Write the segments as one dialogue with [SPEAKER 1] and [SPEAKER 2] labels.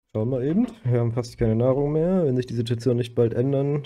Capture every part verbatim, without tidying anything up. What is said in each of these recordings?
[SPEAKER 1] Schauen wir eben. Wir haben fast keine Nahrung mehr. Wenn sich die Situation nicht bald ändern,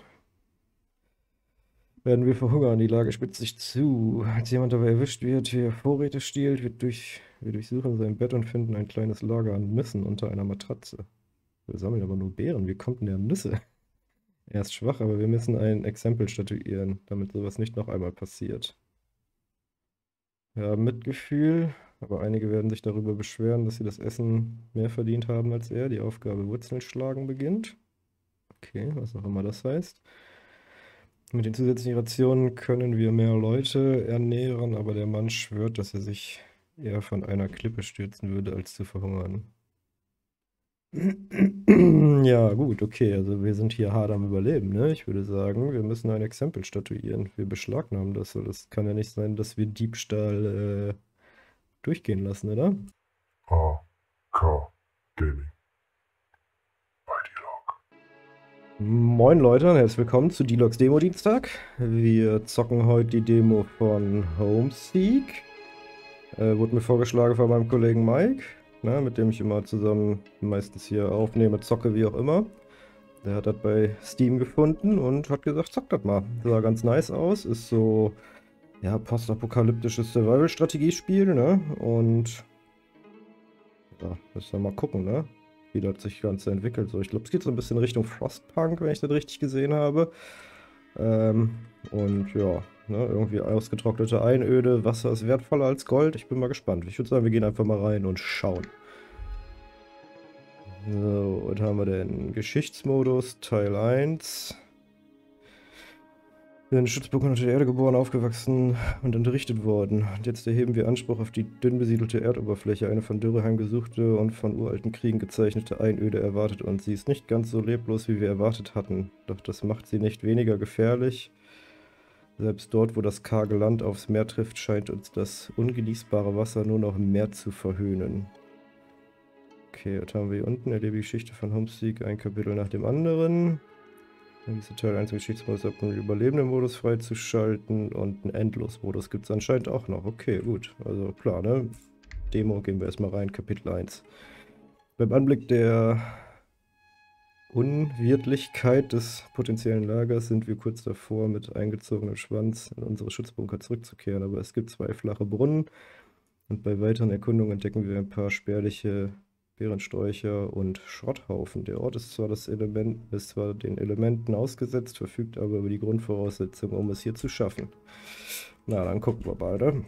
[SPEAKER 1] werden wir verhungern. Die Lage spitzt sich zu. Als jemand dabei erwischt wird, wie er Vorräte stiehlt, wird durch, wir durchsuchen sein Bett und finden ein kleines Lager an Nüssen unter einer Matratze. Wir sammeln aber nur Beeren. Wie kommt denn der an Nüsse? Er ist schwach, aber wir müssen ein Exempel statuieren, damit sowas nicht noch einmal passiert. Wir haben Mitgefühl, aber einige werden sich darüber beschweren, dass sie das Essen mehr verdient haben als er. Die Aufgabe Wurzeln schlagen beginnt. Okay, was auch immer das heißt. Mit den zusätzlichen Rationen können wir mehr Leute ernähren, aber der Mann schwört, dass er sich eher von einer Klippe stürzen würde, als zu verhungern. Ja, gut, okay, also wir sind hier hart am Überleben, ne? Ich würde sagen, wir müssen ein Exempel statuieren. Wir beschlagnahmen das, weil das kann ja nicht sein, dass wir Diebstahl äh, durchgehen lassen, oder?
[SPEAKER 2] A K Gaming. Bei D-Log.
[SPEAKER 1] Moin Leute und herzlich willkommen zu D-Logs Demo-Dienstag. Wir zocken heute die Demo von Homeseek. Äh, wurde mir vorgeschlagen von meinem Kollegen Mike, ne, mit dem ich immer zusammen meistens hier aufnehme, zocke, wie auch immer. Der hat das bei Steam gefunden und hat gesagt, zock das mal. Sah ganz nice aus, ist so, ja, postapokalyptisches Survival-Strategiespiel, ne, und ja, müssen wir mal gucken, ne, wie das sich Ganze entwickelt. So, ich glaube, es geht so ein bisschen Richtung Frostpunk, wenn ich das richtig gesehen habe. Ähm, und ja, ne, irgendwie ausgetrocknete Einöde, Wasser ist wertvoller als Gold. Ich bin mal gespannt. Ich würde sagen, wir gehen einfach mal rein und schauen. So, was haben wir denn? Geschichtsmodus, Teil eins. Wir sind in Schutzburg unter der Erde geboren, aufgewachsen und unterrichtet worden. Und jetzt erheben wir Anspruch auf die dünn besiedelte Erdoberfläche. Eine von Dürre heimgesuchte und von uralten Kriegen gezeichnete Einöde erwartet uns. Sie ist nicht ganz so leblos, wie wir erwartet hatten. Doch das macht sie nicht weniger gefährlich. Selbst dort, wo das karge Land aufs Meer trifft, scheint uns das ungenießbare Wasser nur noch mehr zu verhöhnen. Okay, was haben wir hier unten? Erlebe die Geschichte von Homeseek, ein Kapitel nach dem anderen. Diese Teil eins Geschichtsmodus ab, um den Überlebenden-Modus freizuschalten und einen Endlos-Modus gibt es anscheinend auch noch. Okay, gut. Also klar, ne? Demo gehen wir erstmal rein, Kapitel eins. Beim Anblick der Unwirtlichkeit des potenziellen Lagers sind wir kurz davor, mit eingezogenem Schwanz in unsere Schutzbunker zurückzukehren. Aber es gibt zwei flache Brunnen und bei weiteren Erkundungen entdecken wir ein paar spärliche Beerensträucher und Schrotthaufen. Der Ort ist zwar, das Element, ist zwar den Elementen ausgesetzt, verfügt aber über die Grundvoraussetzungen, um es hier zu schaffen. Na, dann gucken wir beide,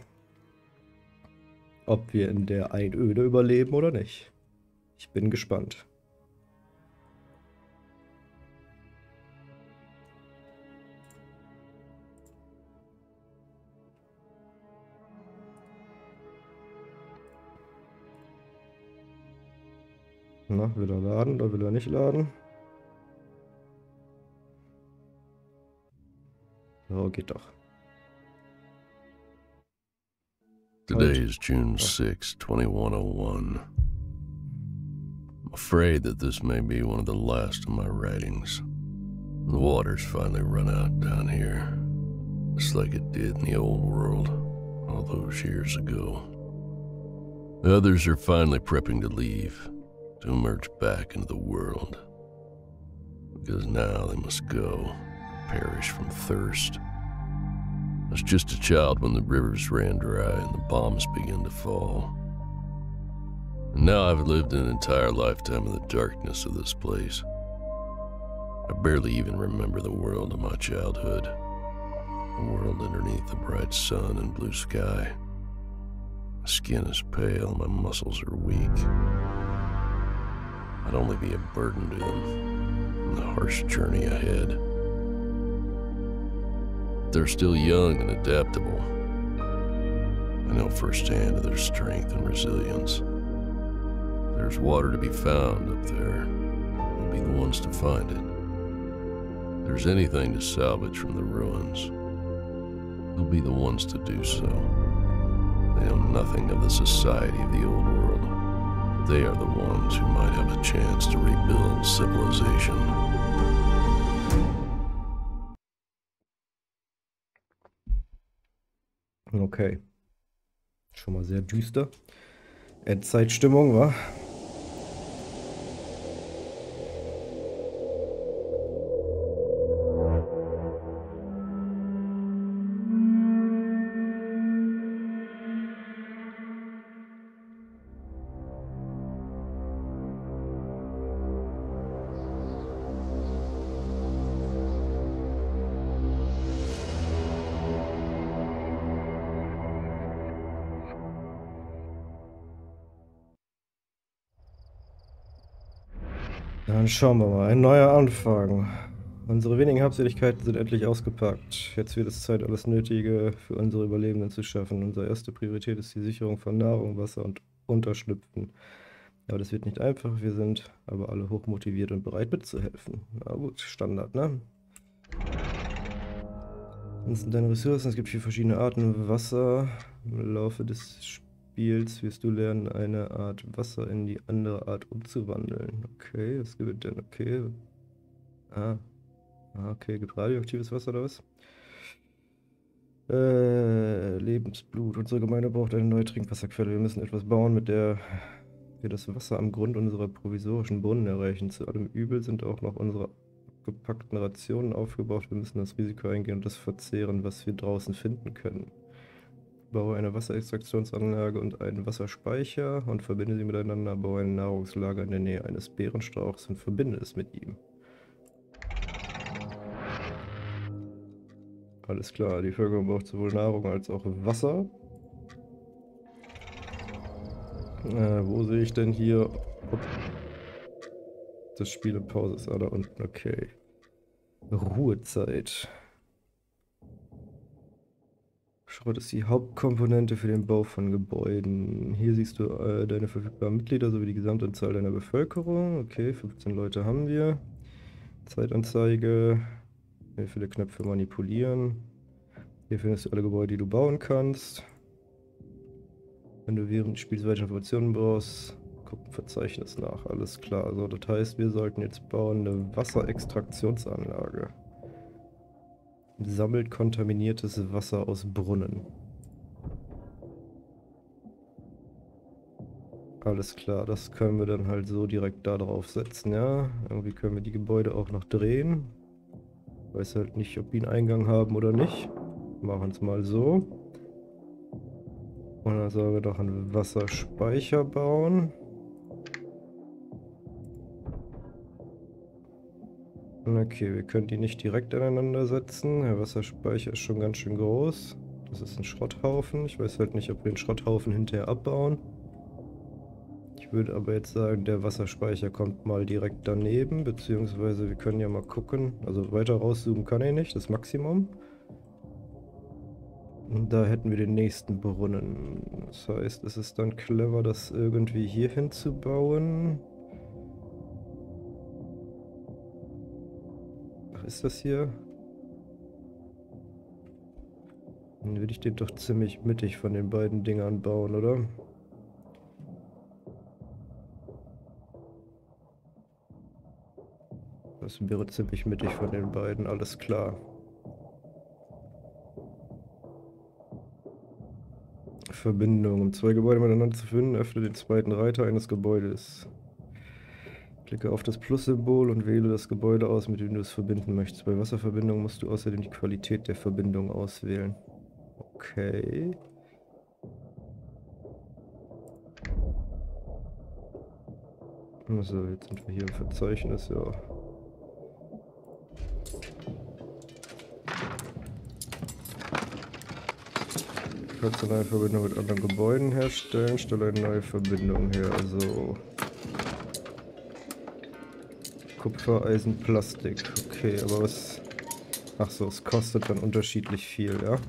[SPEAKER 1] ob wir in der Einöde überleben oder nicht. Ich bin gespannt. Na, will er laden oder will er nicht laden? So, geht doch.
[SPEAKER 3] Today is June sixth, twenty-one oh one. I'm afraid that this may be one of the last of my writings. The water's finally run out down here, just like it did in the old world all those years ago. The others are finally prepping to leave, to emerge back into the world, because now they must go, perish from thirst. I was just a child when the rivers ran dry and the bombs began to fall. And now I've lived an entire lifetime in the darkness of this place. I barely even remember the world of my childhood, the world underneath the bright sun and blue sky. My skin is pale, my muscles are weak. I'd only be a burden to them in the harsh journey ahead. They're still young and adaptable. I know firsthand of their strength and resilience. If there's water to be found up there, we'll be the ones to find it. If there's anything to salvage from the ruins, we'll be the ones to do so. They know nothing of the society of the old world. They are the ones who might have a chance to rebuild civilization.
[SPEAKER 1] Okay. Schon mal sehr düster. Endzeitstimmung, wa? Dann schauen wir mal. Ein neuer Anfang. Unsere wenigen Habseligkeiten sind endlich ausgepackt. Jetzt wird es Zeit, alles Nötige für unsere Überlebenden zu schaffen. Unsere erste Priorität ist die Sicherung von Nahrung, Wasser und Unterschlüpfen. Aber das wird nicht einfach. Wir sind aber alle hochmotiviert und bereit mitzuhelfen. Na gut, Standard, ne? Das sind deine Ressourcen. Es gibt vier verschiedene Arten Wasser. Im Laufe des Spiels wirst du lernen, eine Art Wasser in die andere Art umzuwandeln. Okay, was gibt es denn? Okay. Ah. Ah, okay, gibt radioaktives Wasser oder was? Äh, Lebensblut. Unsere Gemeinde braucht eine neue Trinkwasserquelle. Wir müssen etwas bauen, mit der wir das Wasser am Grund unserer provisorischen Brunnen erreichen. Zu allem Übel sind auch noch unsere gepackten Rationen aufgebaut. Wir müssen das Risiko eingehen und das verzehren, was wir draußen finden können. Baue eine Wasserextraktionsanlage und einen Wasserspeicher und verbinde sie miteinander. Baue ein Nahrungslager in der Nähe eines Beerenstrauchs und verbinde es mit ihm. Alles klar, die Bevölkerung braucht sowohl Nahrung als auch Wasser. Äh, wo sehe ich denn hier? Ob das Spiel in Pause ist? Ah, da unten, okay. Ruhezeit. Schrott ist die Hauptkomponente für den Bau von Gebäuden. Hier siehst du äh, deine verfügbaren Mitglieder sowie die Gesamtanzahl deiner Bevölkerung. Okay, fünfzehn Leute haben wir. Zeitanzeige. Wie viele Knöpfe manipulieren. Hier findest du alle Gebäude, die du bauen kannst. Wenn du während des Spiels weitere Informationen brauchst, guck im Verzeichnis nach. Alles klar. So, das heißt, wir sollten jetzt bauen eine Wasserextraktionsanlage. Sammelt kontaminiertes Wasser aus Brunnen. Alles klar, das können wir dann halt so direkt da drauf setzen, ja. Irgendwie können wir die Gebäude auch noch drehen. Weiß halt nicht, ob die einen Eingang haben oder nicht. Machen es mal so. Und dann sollen wir doch einen Wasserspeicher bauen. Okay, wir können die nicht direkt aneinander setzen. Der Wasserspeicher ist schon ganz schön groß. Das ist ein Schrotthaufen. Ich weiß halt nicht, ob wir den Schrotthaufen hinterher abbauen. Ich würde aber jetzt sagen, der Wasserspeicher kommt mal direkt daneben. Beziehungsweise wir können ja mal gucken. Also weiter rauszoomen kann er nicht, das Maximum. Und da hätten wir den nächsten Brunnen. Das heißt, es ist dann clever, das irgendwie hier hinzubauen. Ach, ist das hier? Dann würde ich den doch ziemlich mittig von den beiden Dingern bauen, oder? Das wäre ziemlich mittig von den beiden, alles klar. Verbindung. Um zwei Gebäude miteinander zu finden, öffne den zweiten Reiter eines Gebäudes. Klicke auf das Plus-Symbol und wähle das Gebäude aus, mit dem du es verbinden möchtest. Bei Wasserverbindung musst du außerdem die Qualität der Verbindung auswählen. Okay. So, jetzt sind wir hier im Verzeichnis, ja. Du kannst eine neue Verbindung mit anderen Gebäuden herstellen. Stelle eine neue Verbindung her. Also Kupfer, Eisen, Plastik. Okay, aber was... Ach so, es kostet dann unterschiedlich viel, ja?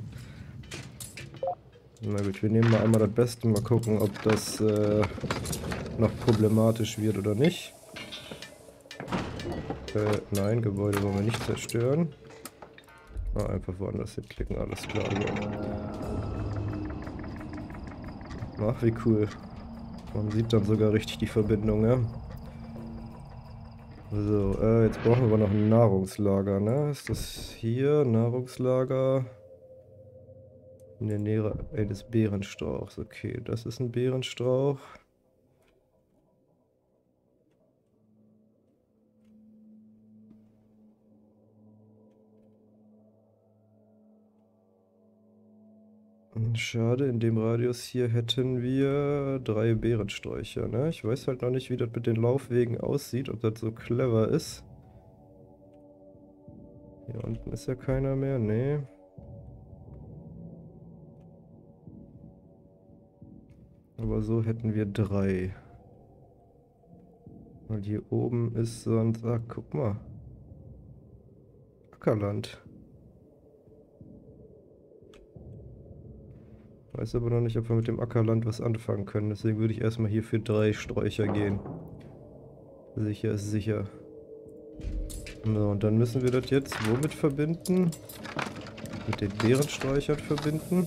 [SPEAKER 1] Na gut, wir nehmen mal einmal das Beste. Mal gucken, ob das äh, noch problematisch wird oder nicht. Äh, nein, Gebäude wollen wir nicht zerstören. Ah, einfach woanders hinklicken, alles klar. Ach, wie cool. Man sieht dann sogar richtig die Verbindung, ja. So, äh, jetzt brauchen wir aber noch ein Nahrungslager, ne? Ist das hier? Nahrungslager? In der Nähe eines Beerenstrauchs. Okay, das ist ein Beerenstrauch. Schade, in dem Radius hier hätten wir drei Beerensträucher, ne? Ich weiß halt noch nicht, wie das mit den Laufwegen aussieht, ob das so clever ist. Hier unten ist ja keiner mehr, ne? Aber so hätten wir drei. Weil hier oben ist sonst... Ah, guck mal. Ackerland. Weiß aber noch nicht, ob wir mit dem Ackerland was anfangen können. Deswegen würde ich erstmal hier für drei Sträucher gehen. Sicher ist sicher. So, und dann müssen wir das jetzt womit verbinden? Mit den Beerensträuchern verbinden.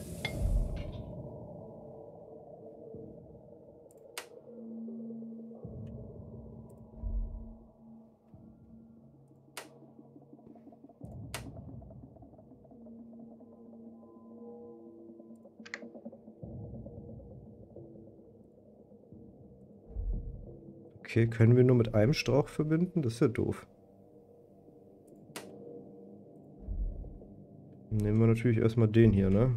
[SPEAKER 1] Okay, können wir nur mit einem Strauch verbinden? Das ist ja doof. Nehmen wir natürlich erstmal den hier, ne?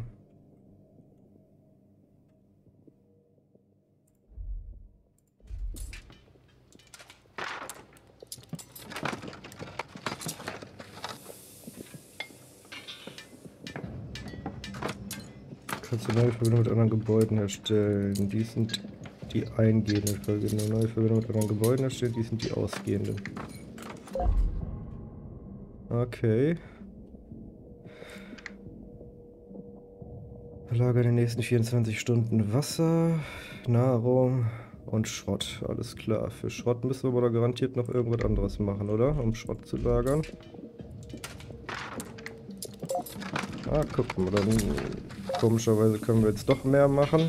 [SPEAKER 1] Kannst du neue Verbindungen mit anderen Gebäuden herstellen? Die sind die eingehenden Verbindungen. Neue Verbindungen mit anderen Gebäuden herstellen, die sind die ausgehenden. Okay. Lager in den nächsten vierundzwanzig Stunden Wasser, Nahrung und Schrott. Alles klar. Für Schrott müssen wir aber da garantiert noch irgendwas anderes machen, oder? Um Schrott zu lagern. Ah, guck mal, dann komischerweise können wir jetzt doch mehr machen.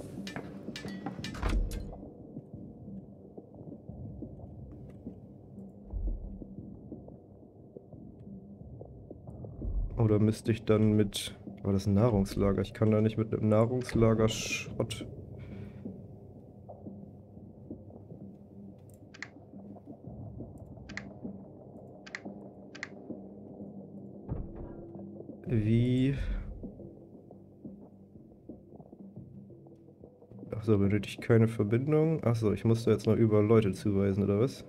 [SPEAKER 1] Oder müsste ich dann mit... War das ein Nahrungslager? Ich kann da nicht mit einem Nahrungslager Schrott... Wie... Achso, benötigt keine Verbindung. Achso, ich muss da jetzt mal überall Leute zuweisen, oder was?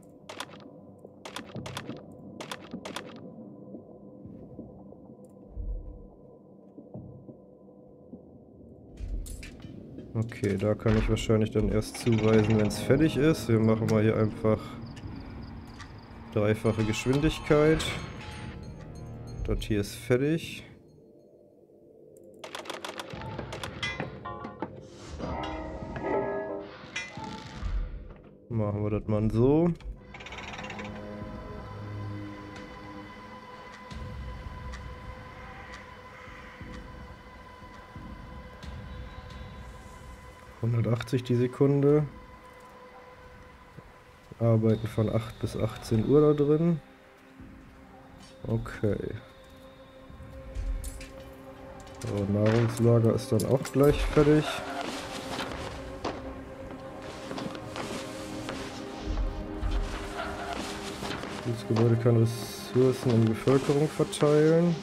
[SPEAKER 1] Okay, da kann ich wahrscheinlich dann erst zuweisen, wenn es fertig ist. Wir machen mal hier einfach dreifache Geschwindigkeit. Das hier ist fertig. Machen wir das mal so. hundertachtzig die Sekunde. Arbeiten von acht bis achtzehn Uhr da drin. Okay. So, Nahrungslager ist dann auch gleich fertig. Das Gebäude kann Ressourcen an die Bevölkerung verteilen.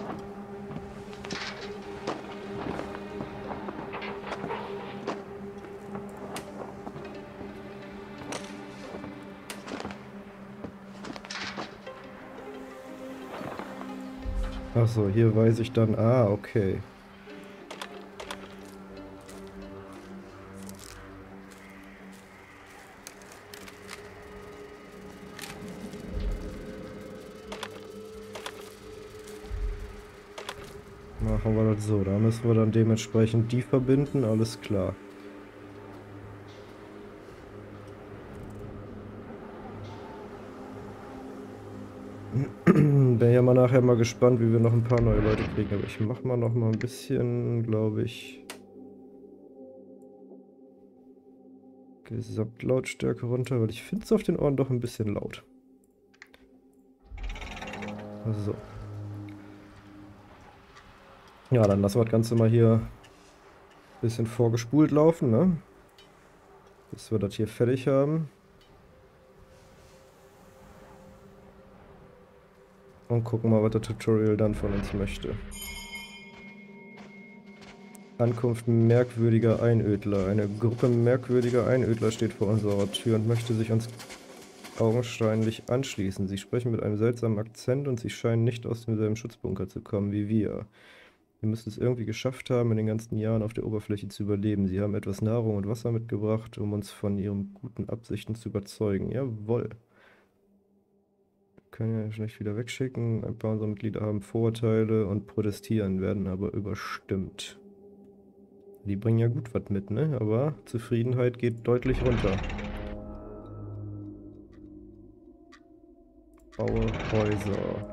[SPEAKER 1] Achso, hier weiß ich dann... Ah, okay. Machen wir das so. Da müssen wir dann dementsprechend die verbinden. Alles klar. Bin ja mal nachher mal gespannt, wie wir noch ein paar neue Leute kriegen. Aber ich mach mal noch mal ein bisschen, glaube ich, Gesamtlautstärke runter, weil ich finde es auf den Ohren doch ein bisschen laut. So. Ja, dann lassen wir das Ganze mal hier ein bisschen vorgespult laufen, ne? Bis wir das hier fertig haben. Und gucken mal, was das Tutorial dann von uns möchte. Ankunft merkwürdiger Einödler. Eine Gruppe merkwürdiger Einödler steht vor unserer Tür und möchte sich uns augenscheinlich anschließen. Sie sprechen mit einem seltsamen Akzent und sie scheinen nicht aus demselben Schutzbunker zu kommen wie wir. Wir müssen es irgendwie geschafft haben, in den ganzen Jahren auf der Oberfläche zu überleben. Sie haben etwas Nahrung und Wasser mitgebracht, um uns von ihren guten Absichten zu überzeugen. Jawohl. Wir können ja schlecht wieder wegschicken. Ein paar unserer Mitglieder haben Vorurteile und protestieren, werden aber überstimmt. Die bringen ja gut was mit, ne? Aber Zufriedenheit geht deutlich runter. Baue Häuser.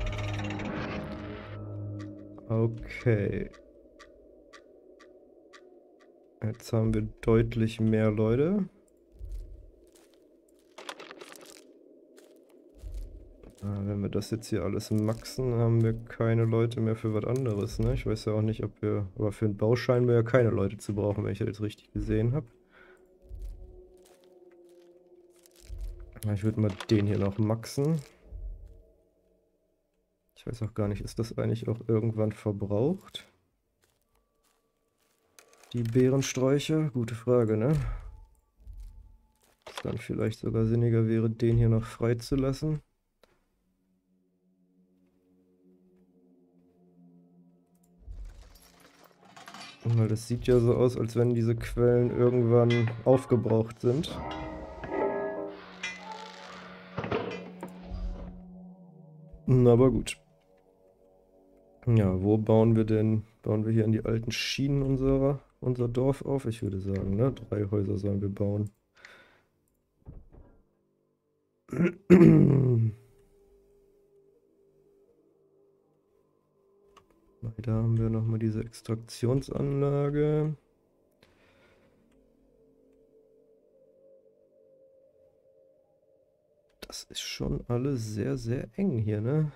[SPEAKER 1] Okay. Jetzt haben wir deutlich mehr Leute. Ah, wenn wir das jetzt hier alles maxen, haben wir keine Leute mehr für was anderes, ne? Ich weiß ja auch nicht, ob wir... Aber für einen Bau scheinen wir ja keine Leute zu brauchen, wenn ich das jetzt richtig gesehen habe. Ich würde mal den hier noch maxen. Ich weiß auch gar nicht, ist das eigentlich auch irgendwann verbraucht? Die Beerensträucher? Gute Frage, ne? Was dann vielleicht sogar sinniger wäre, den hier noch freizulassen. Weil das sieht ja so aus, als wenn diese Quellen irgendwann aufgebraucht sind. Aber gut. Ja, wo bauen wir denn? Bauen wir hier in die alten Schienen unserer, unser Dorf auf? Ich würde sagen, ne? Drei Häuser sollen wir bauen. Da haben wir nochmal diese Extraktionsanlage. Das ist schon alles sehr, sehr eng hier, ne?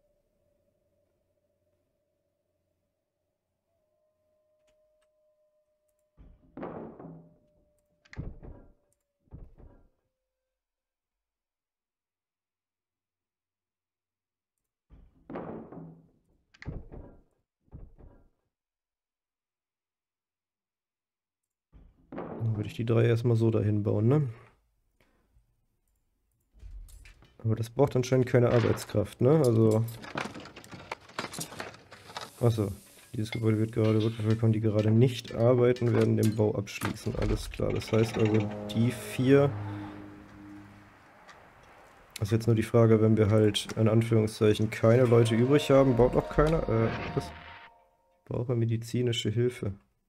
[SPEAKER 1] Dann würde ich die drei erstmal so dahin bauen, ne? Aber das braucht anscheinend keine Arbeitskraft, ne? Also... Achso, dieses Gebäude wird gerade Rückbevölkerung, die gerade nicht arbeiten, werden den Bau abschließen. Alles klar, das heißt also, die vier... Das ist jetzt nur die Frage, wenn wir halt, in Anführungszeichen, keine Leute übrig haben, baut auch keiner... Äh, was? Brauche medizinische Hilfe.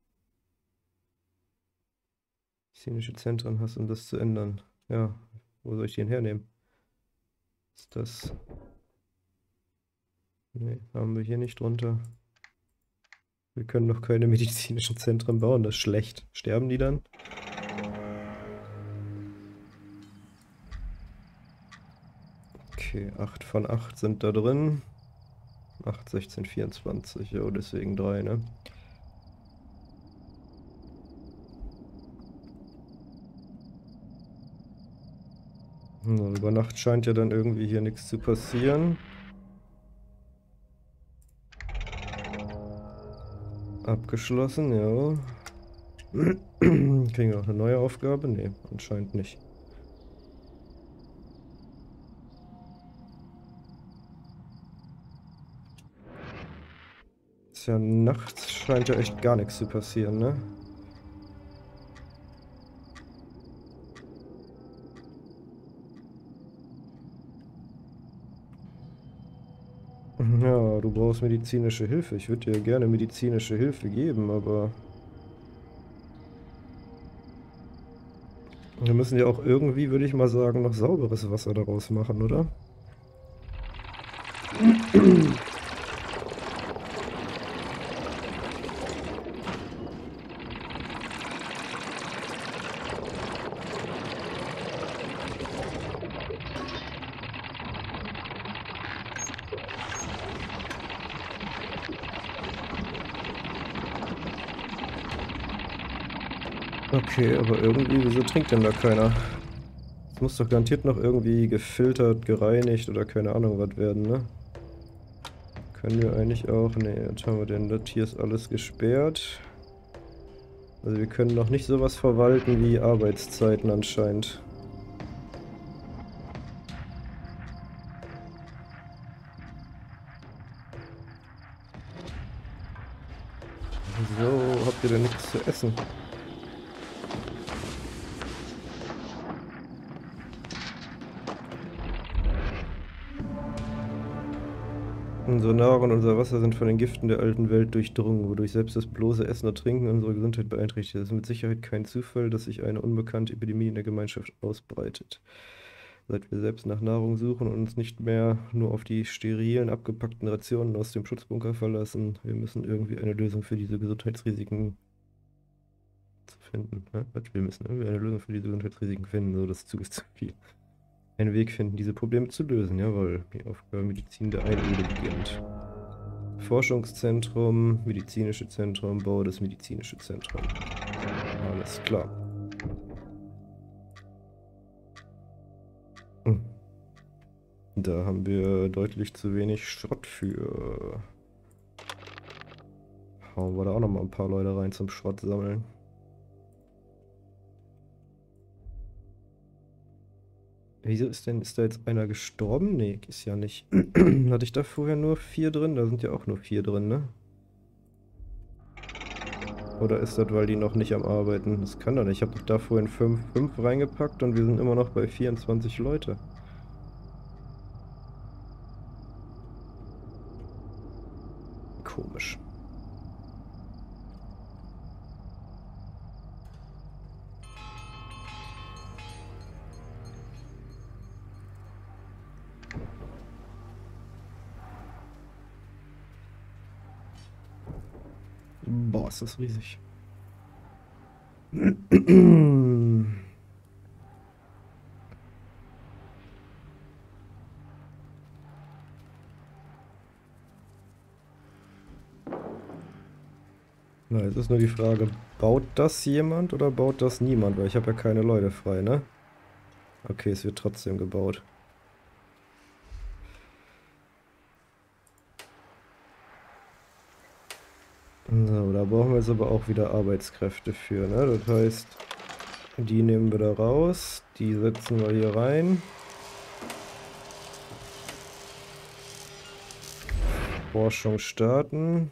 [SPEAKER 1] Medizinische Zentren hast, um das zu ändern. Ja, wo soll ich den hernehmen? Ist das... Ne, haben wir hier nicht drunter. Wir können noch keine medizinischen Zentren bauen, das ist schlecht. Sterben die dann? Okay, acht von acht sind da drin. acht, sechzehn, vierundzwanzig, ja, deswegen drei, ne? So, über Nacht scheint ja dann irgendwie hier nichts zu passieren. Abgeschlossen, ja. Kriegen wir noch eine neue Aufgabe? Ne, anscheinend nicht. Ist ja nachts, scheint ja echt gar nichts zu passieren, ne? Ja, du brauchst medizinische Hilfe. Ich würde dir gerne medizinische Hilfe geben, aber... Wir müssen ja auch irgendwie, würde ich mal sagen, noch sauberes Wasser daraus machen, oder? Okay, aber irgendwie, wieso trinkt denn da keiner? Es muss doch garantiert noch irgendwie gefiltert, gereinigt oder keine Ahnung was werden, ne? Können wir eigentlich auch... Ne, was haben wir denn? Das hier ist alles gesperrt. Also wir können noch nicht sowas verwalten wie Arbeitszeiten anscheinend. Wieso habt ihr denn nichts zu essen? Unsere Nahrung und unser Wasser sind von den Giften der alten Welt durchdrungen, wodurch selbst das bloße Essen und Trinken unsere Gesundheit beeinträchtigt. Es ist mit Sicherheit kein Zufall, dass sich eine unbekannte Epidemie in der Gemeinschaft ausbreitet. Seit wir selbst nach Nahrung suchen und uns nicht mehr nur auf die sterilen, abgepackten Rationen aus dem Schutzbunker verlassen, wir müssen irgendwie eine Lösung für diese Gesundheitsrisiken zu finden. Ja, wir müssen irgendwie eine Lösung für diese Gesundheitsrisiken finden, so das Zug ist zu viel. Einen Weg finden, diese Probleme zu lösen, jawohl. Die Aufgabe Medizin der Einöde beginnt. Forschungszentrum, medizinische Zentrum, Bau des medizinische Zentrum. Alles klar. Hm. Da haben wir deutlich zu wenig Schrott für. Hauen wir da auch nochmal ein paar Leute rein zum Schrott sammeln. Wieso ist denn, ist da jetzt einer gestorben? Nee, ist ja nicht. Hatte ich da vorher nur vier drin? Da sind ja auch nur vier drin, ne? Oder ist das, weil die noch nicht am Arbeiten? Das kann doch nicht. Ich habe doch da vorhin fünf reingepackt und wir sind immer noch bei vierundzwanzig Leute. Komisch. Boah, ist das riesig. Na, jetzt ist nur die Frage, baut das jemand oder baut das niemand? Weil ich habe ja keine Leute frei, ne? Okay, es wird trotzdem gebaut. So, da brauchen wir jetzt aber auch wieder Arbeitskräfte für, ne? Das heißt, die nehmen wir da raus, die setzen wir hier rein. Forschung starten.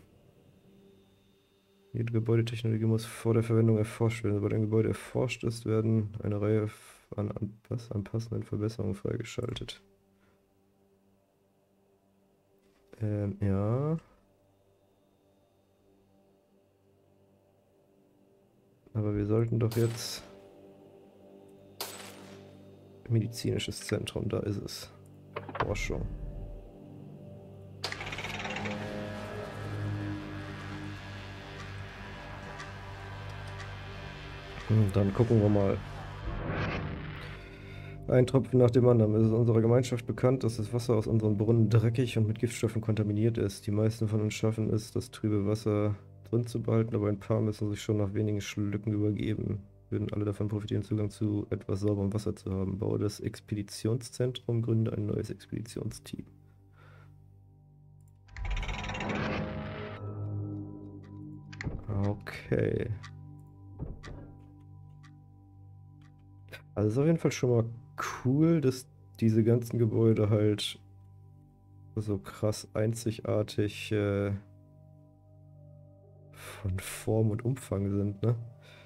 [SPEAKER 1] Jede Gebäudetechnologie muss vor der Verwendung erforscht werden. Sobald ein Gebäude erforscht ist, werden eine Reihe an, an, was, an passenden Verbesserungen freigeschaltet. Ähm, ja. Aber wir sollten doch jetzt... Medizinisches Zentrum, da ist es. Forschung. Und dann gucken wir mal. Ein Tropfen nach dem anderen. Es ist unserer Gemeinschaft bekannt, dass das Wasser aus unseren Brunnen dreckig und mit Giftstoffen kontaminiert ist. Die meisten von uns schaffen es, das trübe Wasser drin zu behalten, aber ein paar müssen sich schon nach wenigen Schlücken übergeben. Würden alle davon profitieren, Zugang zu etwas sauberem Wasser zu haben. Baue das Expeditionszentrum, gründe ein neues Expeditionsteam. Okay. Also es ist auf jeden Fall schon mal cool, dass diese ganzen Gebäude halt so krass einzigartig äh, von Form und Umfang sind, ne?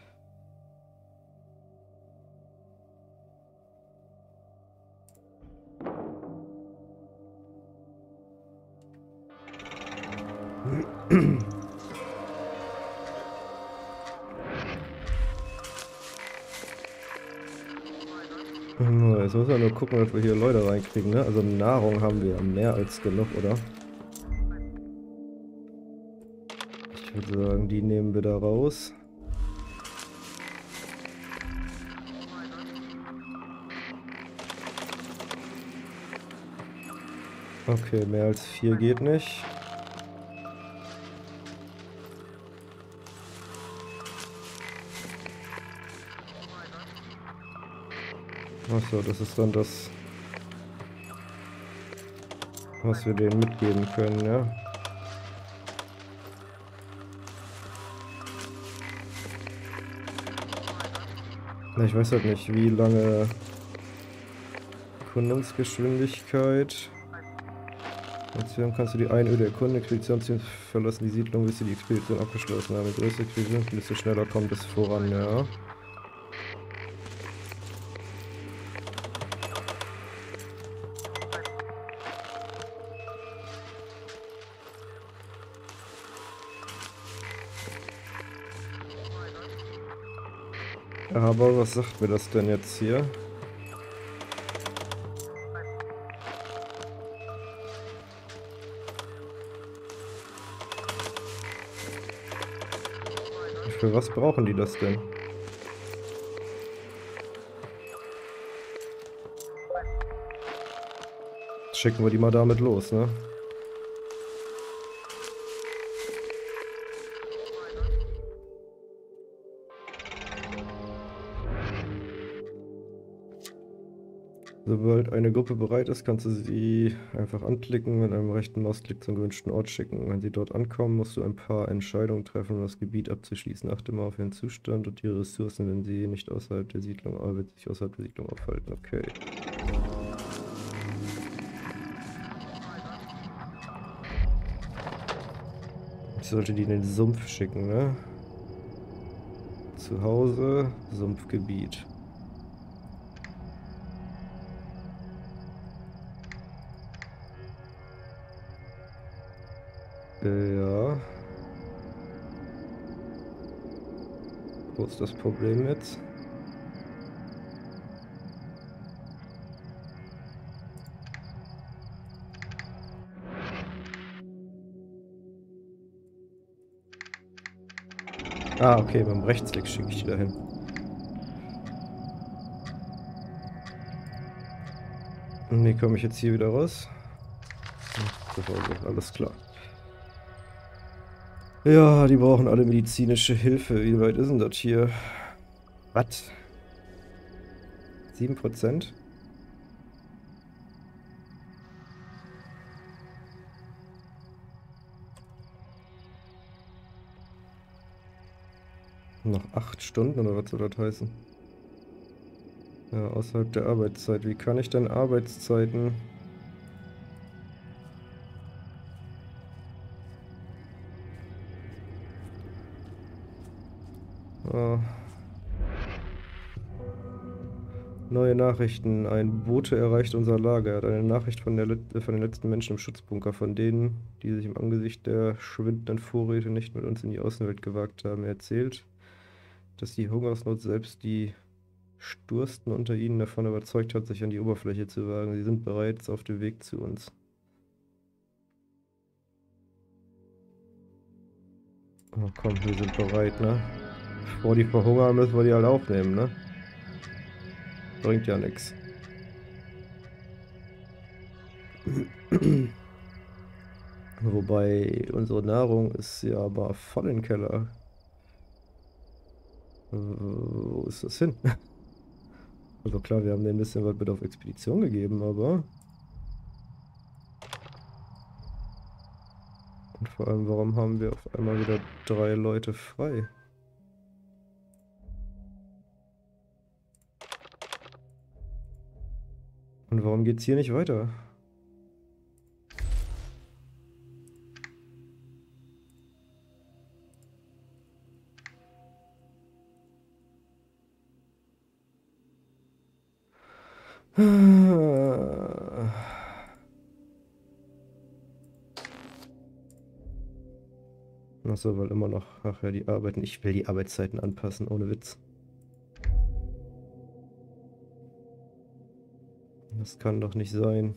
[SPEAKER 1] Jetzt müssen wir nur gucken, dass wir hier Leute reinkriegen, ne? Also Nahrung haben wir mehr als genug, oder? Ich würde sagen, die nehmen wir da raus. Okay, mehr als vier geht nicht. Achso, das ist dann das, was wir denen mitgeben können, ja. Ich weiß halt nicht, wie lange Erkundungsgeschwindigkeit. Expedition kannst du die Einöde erkunden. Expeditionsziel verlassen die Siedlung, bis sie die Expedition abgeschlossen haben. Die größte Expedition, desto schneller kommt es voran, ja. Aber was sagt mir das denn jetzt hier? Für was brauchen die das denn? Schicken wir die mal damit los, ne? Sobald eine Gruppe bereit ist, kannst du sie einfach anklicken, mit einem rechten Mausklick zum gewünschten Ort schicken. Wenn sie dort ankommen, musst du ein paar Entscheidungen treffen, um das Gebiet abzuschließen. Achte mal auf ihren Zustand und ihre Ressourcen, wenn sie nicht außerhalb der Siedlung, aber wird sich außerhalb der Siedlung aufhalten. Okay. Ich sollte die in den Sumpf schicken, ne? Zu Hause, Sumpfgebiet. Ja. Wo ist das Problem jetzt? Ah, okay, beim Rechtsklick schicke ich die dahin. Und wie komme ich jetzt hier wieder raus? Alles klar. Ja, die brauchen alle medizinische Hilfe. Wie weit ist denn das hier? Was? sieben Prozent? Noch acht Stunden oder was soll das heißen? Ja, außerhalb der Arbeitszeit. Wie kann ich denn Arbeitszeiten... Oh. Neue Nachrichten. Ein Bote erreicht unser Lager. Er hat eine Nachricht von, der Let von den letzten Menschen im Schutzbunker, von denen, die sich im Angesicht der schwindenden Vorräte nicht mit uns in die Außenwelt gewagt haben, erzählt, dass die Hungersnot selbst die Stursten unter ihnen davon überzeugt hat, sich an die Oberfläche zu wagen. Sie sind bereits auf dem Weg zu uns. Oh komm, wir sind bereit, ne? Bevor die verhungern, müssen wir die halt aufnehmen, ne? Bringt ja nichts. Wobei, unsere Nahrung ist ja aber voll im Keller. Wo ist das hin? Also klar, wir haben denen ein bisschen was mit auf Expedition gegeben, aber... Und vor allem, warum haben wir auf einmal wieder drei Leute frei? Und warum geht's hier nicht weiter? Achso, weil immer noch, ach ja, die Arbeiten. Ich will die Arbeitszeiten anpassen, ohne Witz. Das kann doch nicht sein.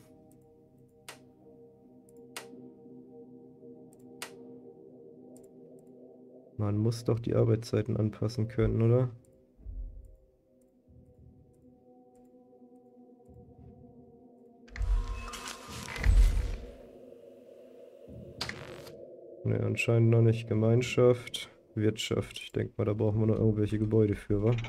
[SPEAKER 1] Man muss doch die Arbeitszeiten anpassen können, oder? Ne, anscheinend noch nicht. Gemeinschaft, Wirtschaft. Ich denke mal, da brauchen wir noch irgendwelche Gebäude für, wa?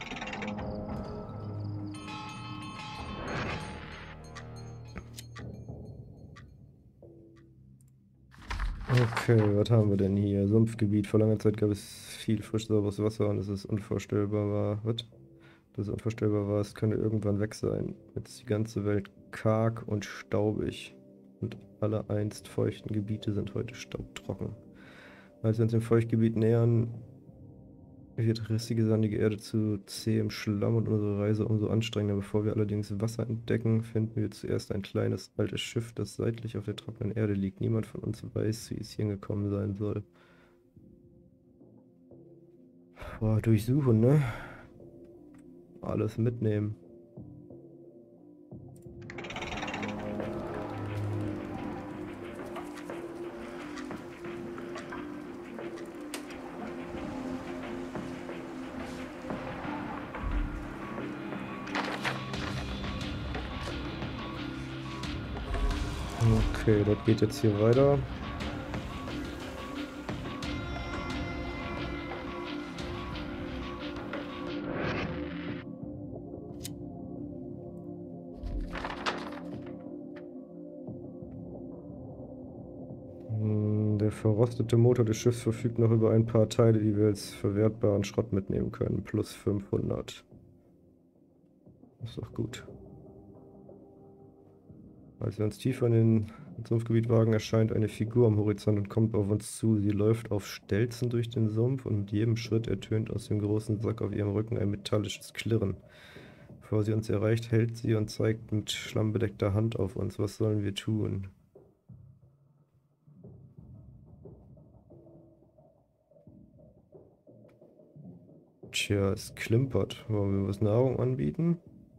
[SPEAKER 1] Okay, was haben wir denn hier? Sumpfgebiet. Vor langer Zeit gab es viel frisch sauberes Wasser und es ist unvorstellbar war. Was? Das ist unvorstellbar war, es könnte irgendwann weg sein. Jetzt ist die ganze Welt karg und staubig. und alle einst feuchten Gebiete sind heute staubtrocken. Als wir uns dem Feuchtgebiet nähern, wird rissige, sandige Erde zu zähem Schlamm und unsere Reise umso anstrengender. Bevor wir allerdings Wasser entdecken, finden wir zuerst ein kleines, altes Schiff, das seitlich auf der trockenen Erde liegt. Niemand von uns weiß, wie es hier gekommen sein soll. Boah, durchsuchen, ne? Alles mitnehmen. Okay, das geht jetzt hier weiter. Der verrostete Motor des Schiffs verfügt noch über ein paar Teile, die wir als verwertbaren Schrott mitnehmen können. Plus fünfhundert. Ist doch gut. Als wir uns tiefer in den Sumpfgebiet wagen, erscheint eine Figur am Horizont und kommt auf uns zu. Sie läuft auf Stelzen durch den Sumpf und mit jedem Schritt ertönt aus dem großen Sack auf ihrem Rücken ein metallisches Klirren. Bevor sie uns erreicht, hält sie und zeigt mit schlammbedeckter Hand auf uns. Was sollen wir tun? Tja, es klimpert. Wollen wir was Nahrung anbieten?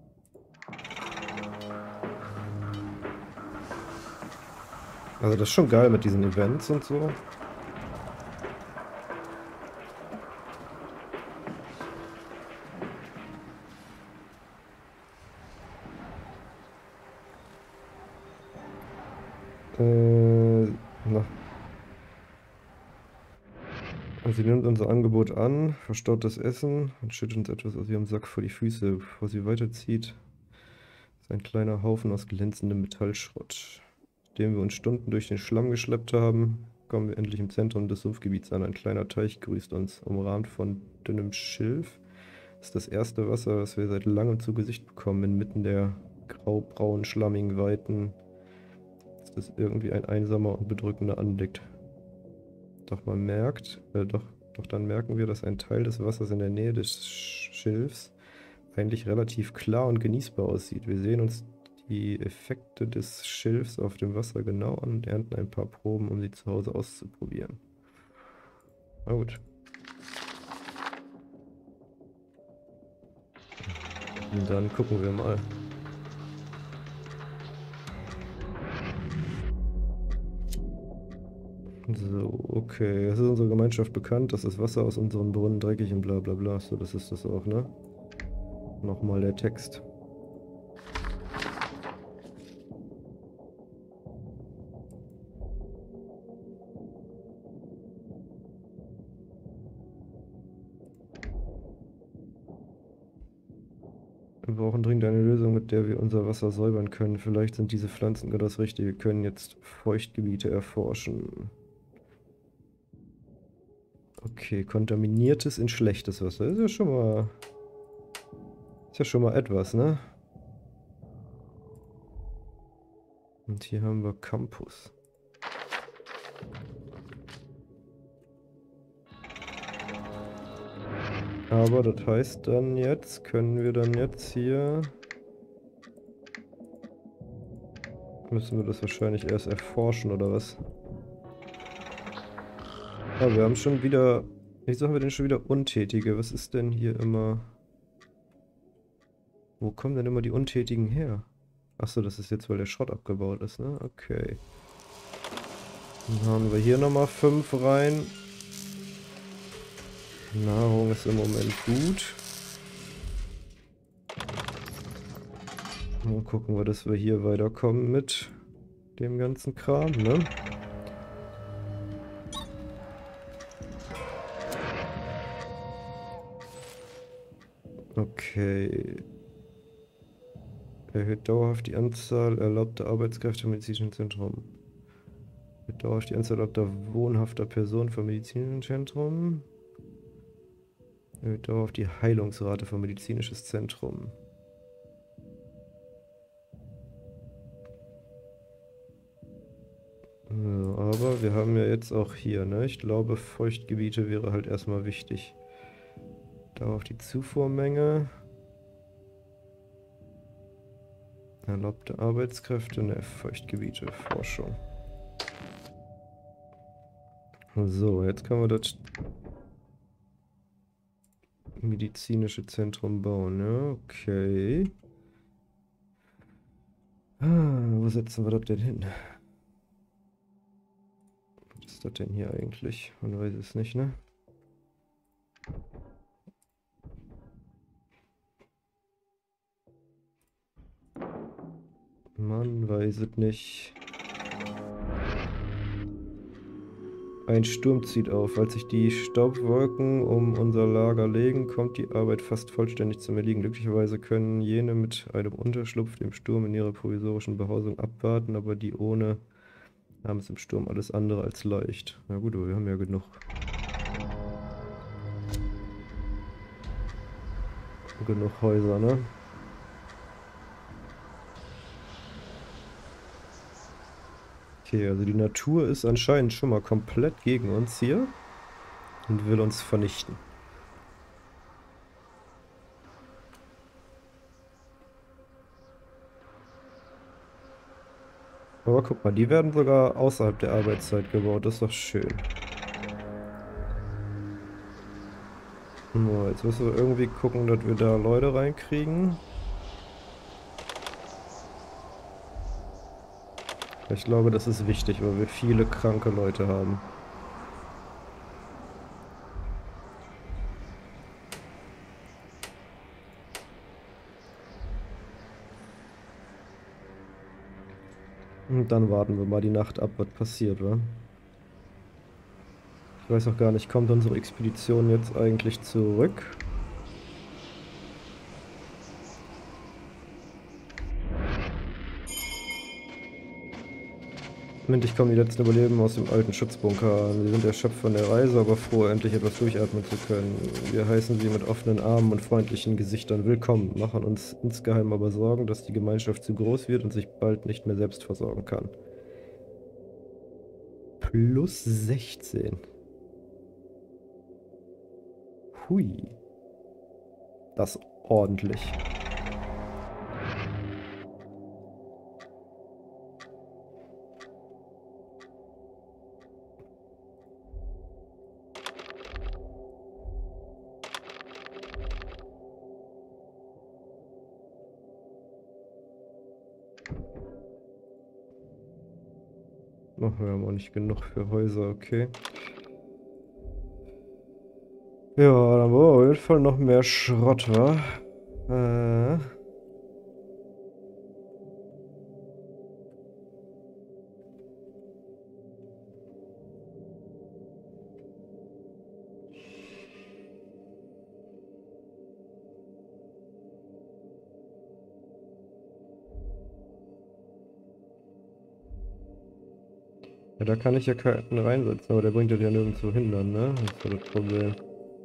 [SPEAKER 1] Also das ist schon geil mit diesen Events und so. Äh, na. Sie nimmt unser Angebot an, verstaut das Essen und schüttet uns etwas aus ihrem Sack vor die Füße. Bevor sie weiterzieht, ist ein kleiner Haufen aus glänzendem Metallschrott. Nachdem wir uns Stunden durch den Schlamm geschleppt haben, kommen wir endlich im Zentrum des Sumpfgebiets an. Ein kleiner Teich grüßt uns, umrahmt von dünnem Schilf. Das ist das erste Wasser, das wir seit langem zu Gesicht bekommen. Inmitten der graubraunen, schlammigen Weiten ist das irgendwie ein einsamer und bedrückender Anblick. Doch man merkt, äh, doch, doch dann merken wir, dass ein Teil des Wassers in der Nähe des Schilfs eigentlich relativ klar und genießbar aussieht. Wir sehen uns die Effekte des Schilfs auf dem Wasser genau an und ernten ein paar Proben, um sie zu Hause auszuprobieren. Na gut. Und dann gucken wir mal. So, okay. Es ist unsere Gemeinschaft bekannt, dass das Wasser aus unseren Brunnen dreckig und bla bla bla. So, das ist das auch, ne? Nochmal der Text. Wir brauchen dringend eine Lösung, mit der wir unser Wasser säubern können. Vielleicht sind diese Pflanzen genau das Richtige. Wir können jetzt Feuchtgebiete erforschen. Okay, kontaminiertes in schlechtes Wasser. Das ist ja schon mal... Ist ja schon mal etwas, ne? Und hier haben wir Campus. Aber das heißt dann jetzt, können wir dann jetzt hier... Müssen wir das wahrscheinlich erst erforschen, oder was? Ah, wir haben schon wieder... Wieso haben wir denn schon wieder Untätige? Was ist denn hier immer... Wo kommen denn immer die Untätigen her? Achso, das ist jetzt, weil der Schrott abgebaut ist, ne? Okay. Dann haben wir hier nochmal fünf rein. Nahrung ist im Moment gut. Mal gucken wir, dass wir hier weiterkommen mit dem ganzen Kram, ne? Okay. Erhöht dauerhaft die Anzahl erlaubter Arbeitskräfte im medizinischen Zentrum. Erhöht dauerhaft die Anzahl erlaubter wohnhafter Personen vom medizinischen Zentrum. Erhöht dauerhaft die Heilungsrate vom medizinisches Zentrum. Aber wir haben ja jetzt auch hier, ne? Ich glaube, Feuchtgebiete wäre halt erstmal wichtig. Darauf die Zufuhrmenge. Erlaubte Arbeitskräfte, ne, Feuchtgebiete, Forschung. So, jetzt können wir das medizinische Zentrum bauen, ja, okay. Ah, wo setzen wir das denn hin? Was ist das denn hier eigentlich? Man weiß es nicht, ne? Man weiß es nicht. Ein Sturm zieht auf. Als sich die Staubwolken um unser Lager legen, kommt die Arbeit fast vollständig zum Erliegen. Glücklicherweise können jene mit einem Unterschlupf dem Sturm in ihrer provisorischen Behausung abwarten, aber die ohne haben es im Sturm alles andere als leicht. Na gut, aber wir haben ja genug. Genug Häuser, ne? Okay, also die Natur ist anscheinend schon mal komplett gegen uns hier und will uns vernichten. Aber guck mal, die werden sogar außerhalb der Arbeitszeit gebaut, das ist doch schön. So, jetzt müssen wir irgendwie gucken, dass wir da Leute reinkriegen. Ich glaube, das ist wichtig, weil wir viele kranke Leute haben. Und dann warten wir mal die Nacht ab, was passiert, wa? Ich weiß auch gar nicht, kommt unsere Expedition jetzt eigentlich zurück? Endlich kommen die letzten Überlebenden aus dem alten Schutzbunker. Sie sind erschöpft von der Reise, aber froh, endlich etwas durchatmen zu können. Wir heißen sie mit offenen Armen und freundlichen Gesichtern willkommen, machen uns insgeheim aber Sorgen, dass die Gemeinschaft zu groß wird und sich bald nicht mehr selbst versorgen kann. Plus sechzehn. Hui. Das ist ordentlich. Oh, wir haben auch nicht genug für Häuser, okay. Ja, dann brauchen wir auf jeden Fall noch mehr Schrott, wa? Äh. Ja, da kann ich ja keinen reinsetzen, aber der bringt das ja nirgendwo hin dann, ne? Das ist ja das Problem.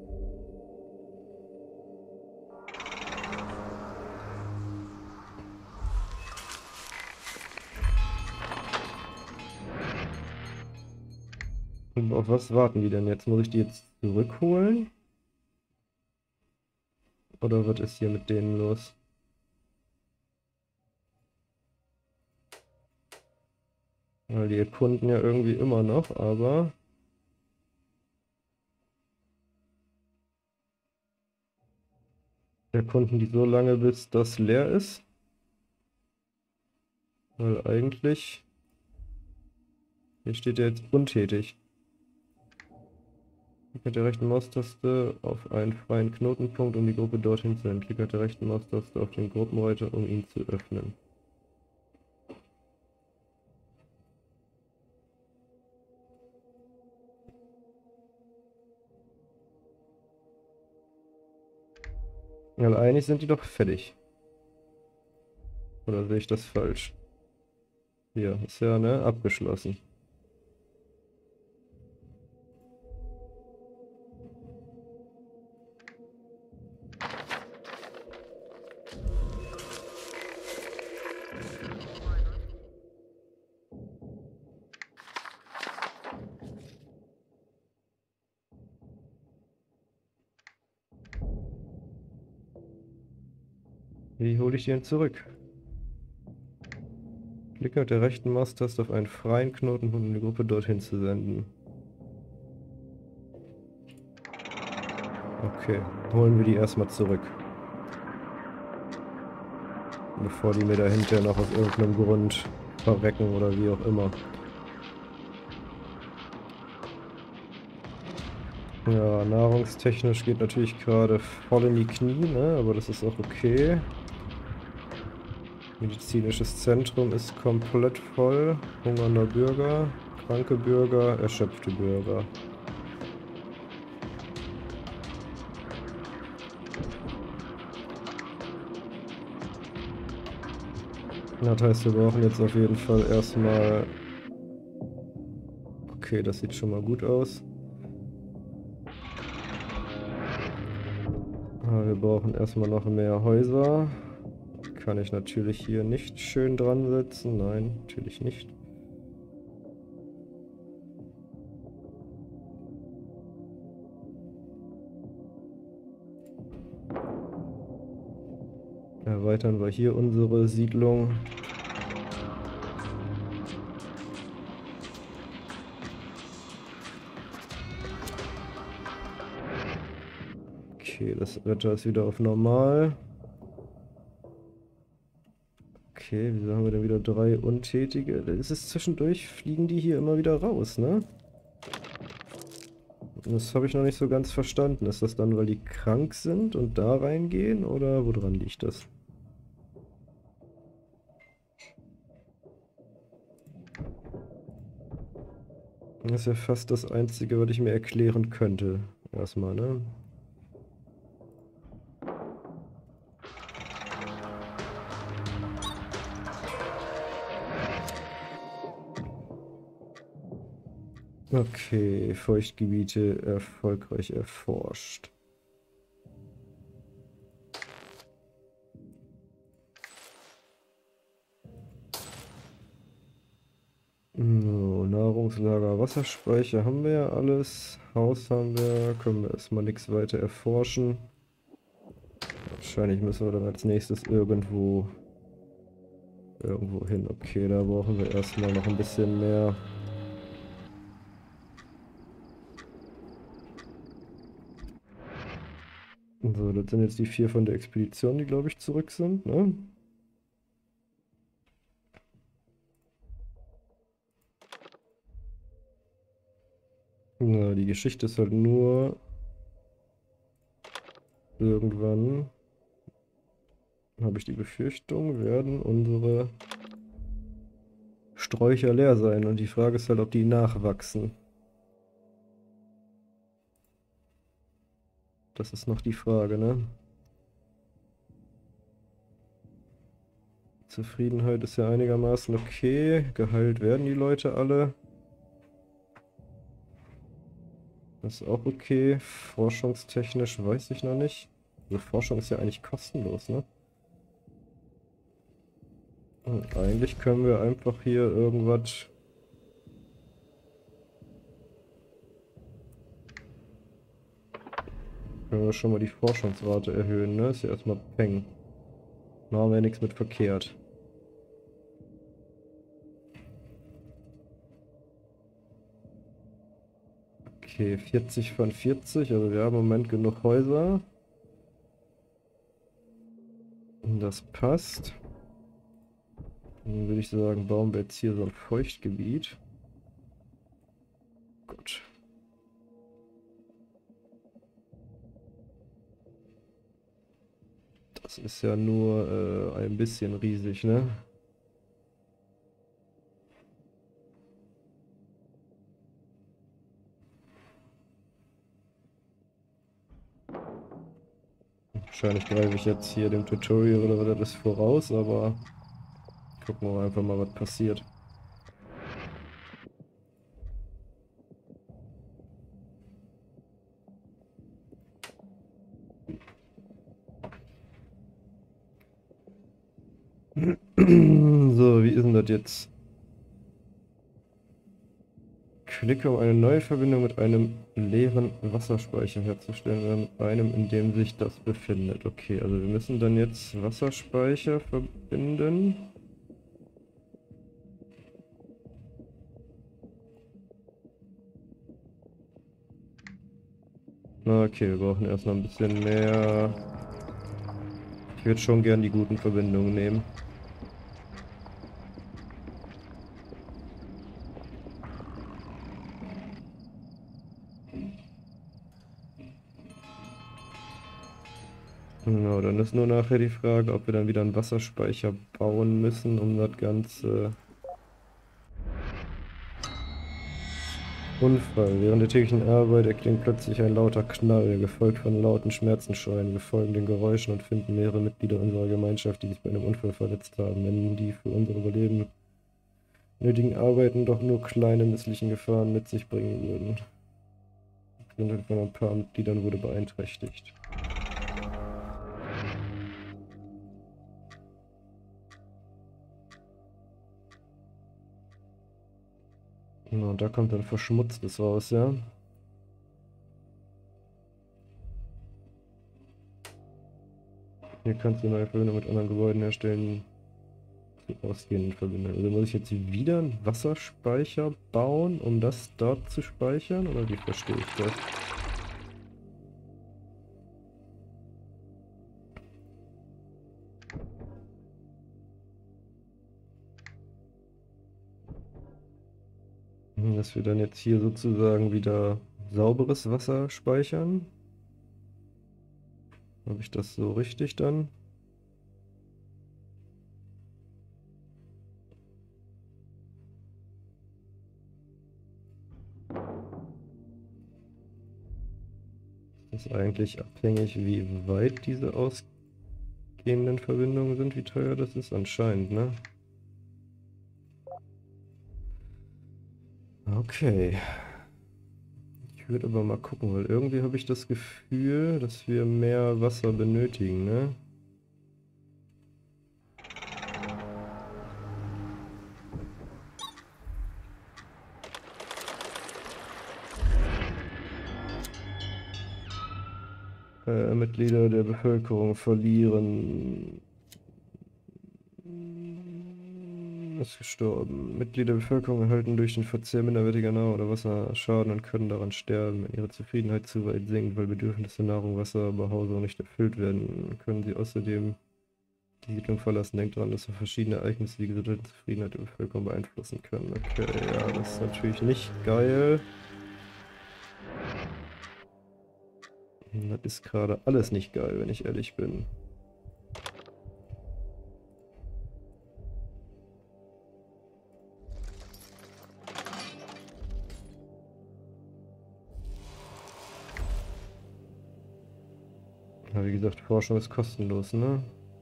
[SPEAKER 1] Und auf was warten die denn jetzt? Muss ich die jetzt zurückholen? Oder was ist hier mit denen los? Weil die erkunden ja irgendwie immer noch, aber... Erkunden die so lange, bis das leer ist? Weil eigentlich... Hier steht ja jetzt untätig. Klick mit der rechten Maustaste auf einen freien Knotenpunkt, um die Gruppe dorthin zu nehmen. Klick mit der rechten Maustaste auf den Gruppenreiter, um ihn zu öffnen. Weil eigentlich sind die doch fertig. Oder sehe ich das falsch? Hier, ist ja, ne, abgeschlossen. Wie hole ich die denn zurück? Klicke mit der rechten Maustaste auf einen freien Knoten, um die Gruppe dorthin zu senden. Okay, holen wir die erstmal zurück. Bevor die mir dahinter noch aus irgendeinem Grund verrecken oder wie auch immer. Ja, nahrungstechnisch geht natürlich gerade voll in die Knie, ne? Aber das ist auch okay. Medizinisches Zentrum ist komplett voll. Hungernder Bürger, kranke Bürger, erschöpfte Bürger. Das heißt, wir brauchen jetzt auf jeden Fall erstmal... Okay, das sieht schon mal gut aus. Aber wir brauchen erstmal noch mehr Häuser. Kann ich natürlich hier nicht schön dran setzen. Nein, natürlich nicht. Erweitern wir hier unsere Siedlung. Okay, das Wetter ist wieder auf normal. Okay, wieso haben wir denn wieder drei Untätige? Ist es zwischendurch, fliegen die hier immer wieder raus, ne? Das habe ich noch nicht so ganz verstanden. Ist das dann, weil die krank sind und da reingehen? Oder woran liegt das? Das ist ja fast das Einzige, was ich mir erklären könnte. Erstmal, ne? Okay, Feuchtgebiete erfolgreich erforscht. No, Nahrungslager, Wasserspeicher haben wir ja alles. Haus haben wir, können wir erstmal nichts weiter erforschen. Wahrscheinlich müssen wir dann als nächstes irgendwo irgendwo hin. Okay, da brauchen wir erstmal noch ein bisschen mehr. So, das sind jetzt die vier von der Expedition, die, glaube ich, zurück sind, ne? Na, die Geschichte ist halt nur... Irgendwann... habe ich die Befürchtung, werden unsere Sträucher leer sein. Und die Frage ist halt, ob die nachwachsen. Das ist noch die Frage, ne? Zufriedenheit ist ja einigermaßen okay. Geheilt werden die Leute alle. Das ist auch okay. Forschungstechnisch weiß ich noch nicht. Also Forschung ist ja eigentlich kostenlos, ne? Und eigentlich können wir einfach hier irgendwas... Können wir schon mal die Forschungsrate erhöhen, ne? Ist ja erstmal Peng. Da haben wir ja nichts mit verkehrt. Okay, vierzig von vierzig, also wir haben im Moment genug Häuser. Das passt. Dann würde ich sagen, bauen wir jetzt hier so ein Feuchtgebiet. Gut. Das ist ja nur äh, ein bisschen riesig, ne? Wahrscheinlich greife ich jetzt hier dem Tutorial oder was das voraus, aber gucken wir einfach mal, was passiert. So, wie ist denn das jetzt? Klicke, um eine neue Verbindung mit einem leeren Wasserspeicher herzustellen oder mit einem, in dem sich das befindet. Okay, also wir müssen dann jetzt Wasserspeicher verbinden. Okay, wir brauchen erstmal ein bisschen mehr. Ich würde schon gern die guten Verbindungen nehmen. Genau, dann ist nur nachher die Frage, ob wir dann wieder einen Wasserspeicher bauen müssen, um das Ganze... Unfall. Während der täglichen Arbeit erklingt plötzlich ein lauter Knall, gefolgt von lauten Schmerzensschreien. Wir folgen den Geräuschen und finden mehrere Mitglieder unserer Gemeinschaft, die sich bei einem Unfall verletzt haben. Wenn die für unser Überleben nötigen Arbeiten doch nur kleine missliche Gefahren mit sich bringen würden. Die Gesundheit von ein paar Mitgliedern wurde beeinträchtigt. Und da kommt dann Verschmutztes raus, ja. Hier kannst du neue Verbindungen mit anderen Gebäuden herstellen, die ausgehenden Verbindungen. Also muss ich jetzt wieder einen Wasserspeicher bauen, um das dort zu speichern? Oder wie verstehe ich das? Dass wir dann jetzt hier sozusagen wieder sauberes Wasser speichern. Habe ich das so richtig dann? Ist das eigentlich abhängig, wie weit diese ausgehenden Verbindungen sind, wie teuer das ist? Anscheinend, ne? Okay. Ich würde aber mal gucken, weil irgendwie habe ich das Gefühl, dass wir mehr Wasser benötigen, ne? Äh, Mitglieder der Bevölkerung verlieren... ist gestorben. Mitglieder der Bevölkerung erhalten durch den Verzehr minderwertiger Nahrung oder Wasser Schaden und können daran sterben. Wenn ihre Zufriedenheit zu weit sinkt, weil Bedürfnisse Nahrung, Wasser, Behausung nicht erfüllt werden, können sie außerdem die Siedlung verlassen. Denkt daran, dass so verschiedene Ereignisse die Gesundheit und Zufriedenheit der Bevölkerung beeinflussen können. Okay, ja, das ist natürlich nicht geil. Das ist gerade alles nicht geil, wenn ich ehrlich bin. Wie gesagt, Forschung ist kostenlos, ne?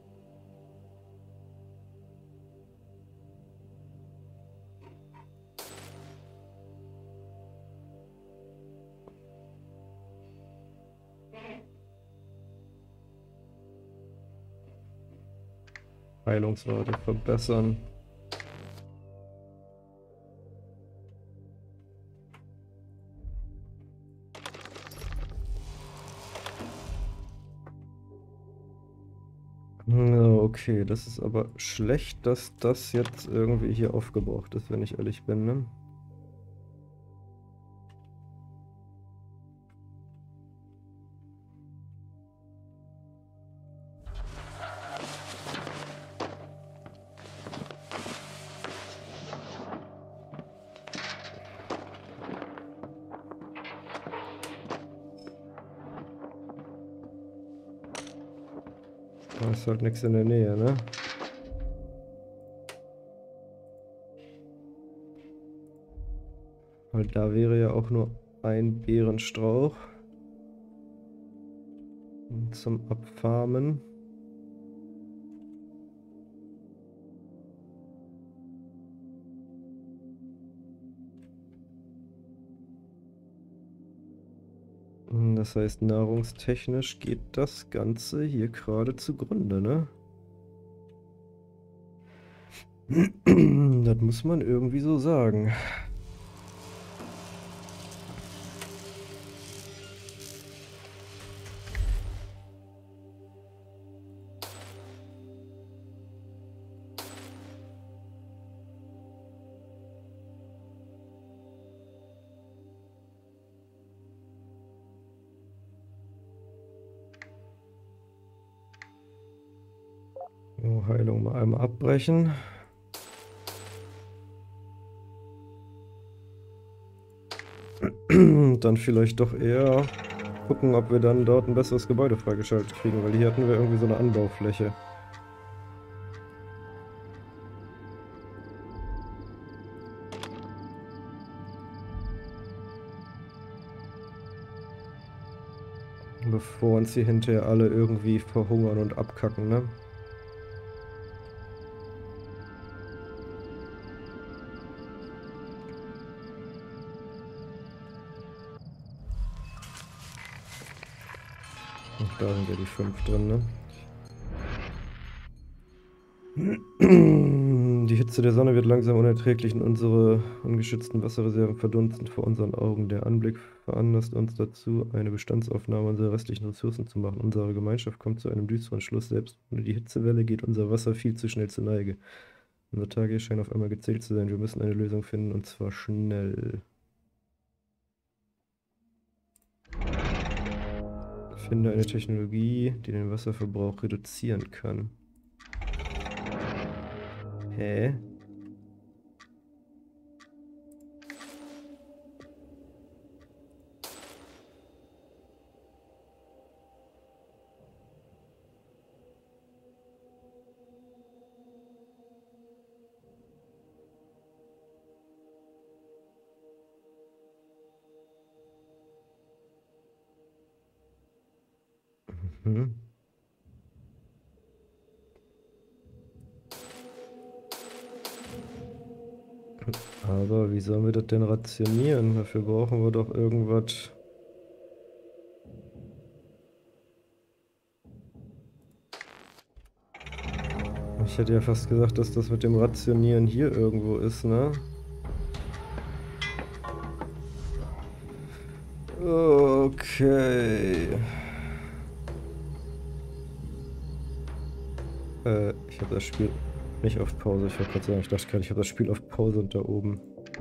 [SPEAKER 1] Heilungsrate verbessern. Okay, das ist aber schlecht, dass das jetzt irgendwie hier aufgebraucht ist, wenn ich ehrlich bin, ne? Da ist halt nichts in der Nähe, ne? Weil da wäre ja auch nur ein Beerenstrauch zum Abfarmen. Das heißt, nahrungstechnisch geht das Ganze hier gerade zugrunde, ne? Das muss man irgendwie so sagen. Heilung mal einmal abbrechen. Dann vielleicht doch eher gucken, ob wir dann dort ein besseres Gebäude freigeschaltet kriegen, weil hier hatten wir irgendwie so eine Anbaufläche. Bevor uns hier hinterher alle irgendwie verhungern und abkacken, ne? Ach, da sind ja die fünf drin, ne? Die Hitze der Sonne wird langsam unerträglich und unsere ungeschützten Wasserreserven verdunsten vor unseren Augen. Der Anblick veranlasst uns dazu, eine Bestandsaufnahme unserer restlichen Ressourcen zu machen. Unsere Gemeinschaft kommt zu einem düsteren Schluss. Selbst ohne die Hitzewelle geht unser Wasser viel zu schnell zur Neige. Unsere Tage scheinen auf einmal gezählt zu sein. Wir müssen eine Lösung finden, und zwar schnell. Finde eine Technologie, die den Wasserverbrauch reduzieren kann. Hä? Mhm. Aber wie sollen wir das denn rationieren? Dafür brauchen wir doch irgendwas. Ich hätte ja fast gesagt, dass das mit dem Rationieren hier irgendwo ist, ne? Okay. Äh, ich habe das Spiel nicht auf Pause. Ich wollte gerade sagen, ich dachte gerade, ich habe das Spiel auf Pause und da oben.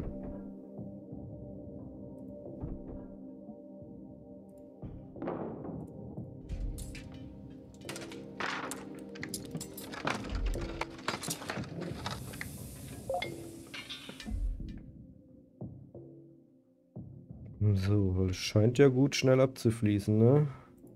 [SPEAKER 1] So, weil es scheint ja gut schnell abzufließen, ne?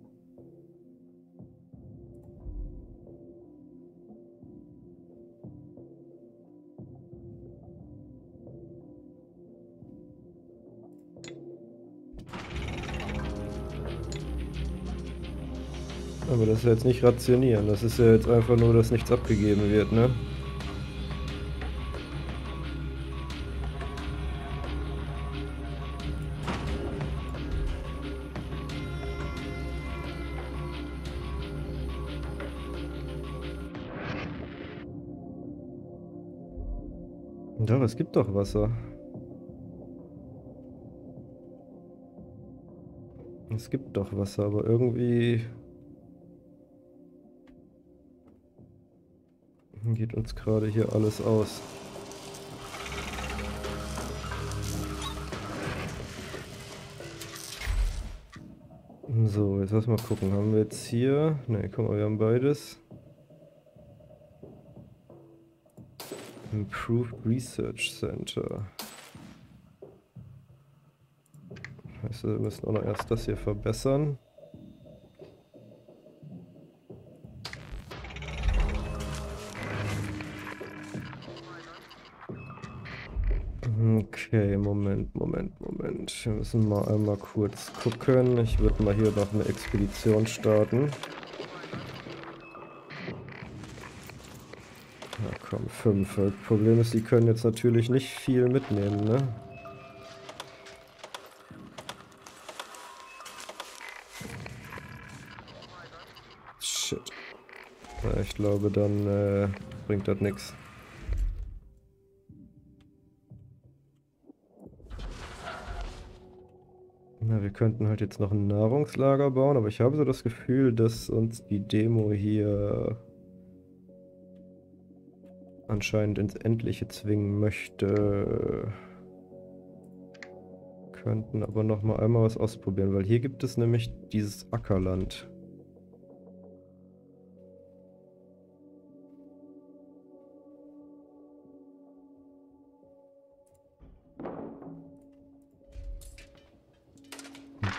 [SPEAKER 1] Aber das ist ja jetzt nicht rationieren, das ist ja jetzt einfach nur, dass nichts abgegeben wird, ne? Doch, es gibt doch Wasser. Es gibt doch Wasser, aber irgendwie geht uns gerade hier alles aus. So, jetzt lass mal gucken. Haben wir jetzt hier... Ne, guck mal, wir haben beides. Improved Research Center. Heißt, wir müssen auch noch erst das hier verbessern. Okay, Moment, Moment, Moment. Wir müssen mal einmal kurz gucken. Ich würde mal hier noch eine Expedition starten. Na komm, fünf. Das Problem ist, die können jetzt natürlich nicht viel mitnehmen, ne? Shit. Ja, ich glaube, dann äh, bringt das nichts. Na, wir könnten halt jetzt noch ein Nahrungslager bauen, aber ich habe so das Gefühl, dass uns die Demo hier anscheinend ins Endliche zwingen möchte. Könnten aber noch mal einmal was ausprobieren, weil hier gibt es nämlich dieses Ackerland.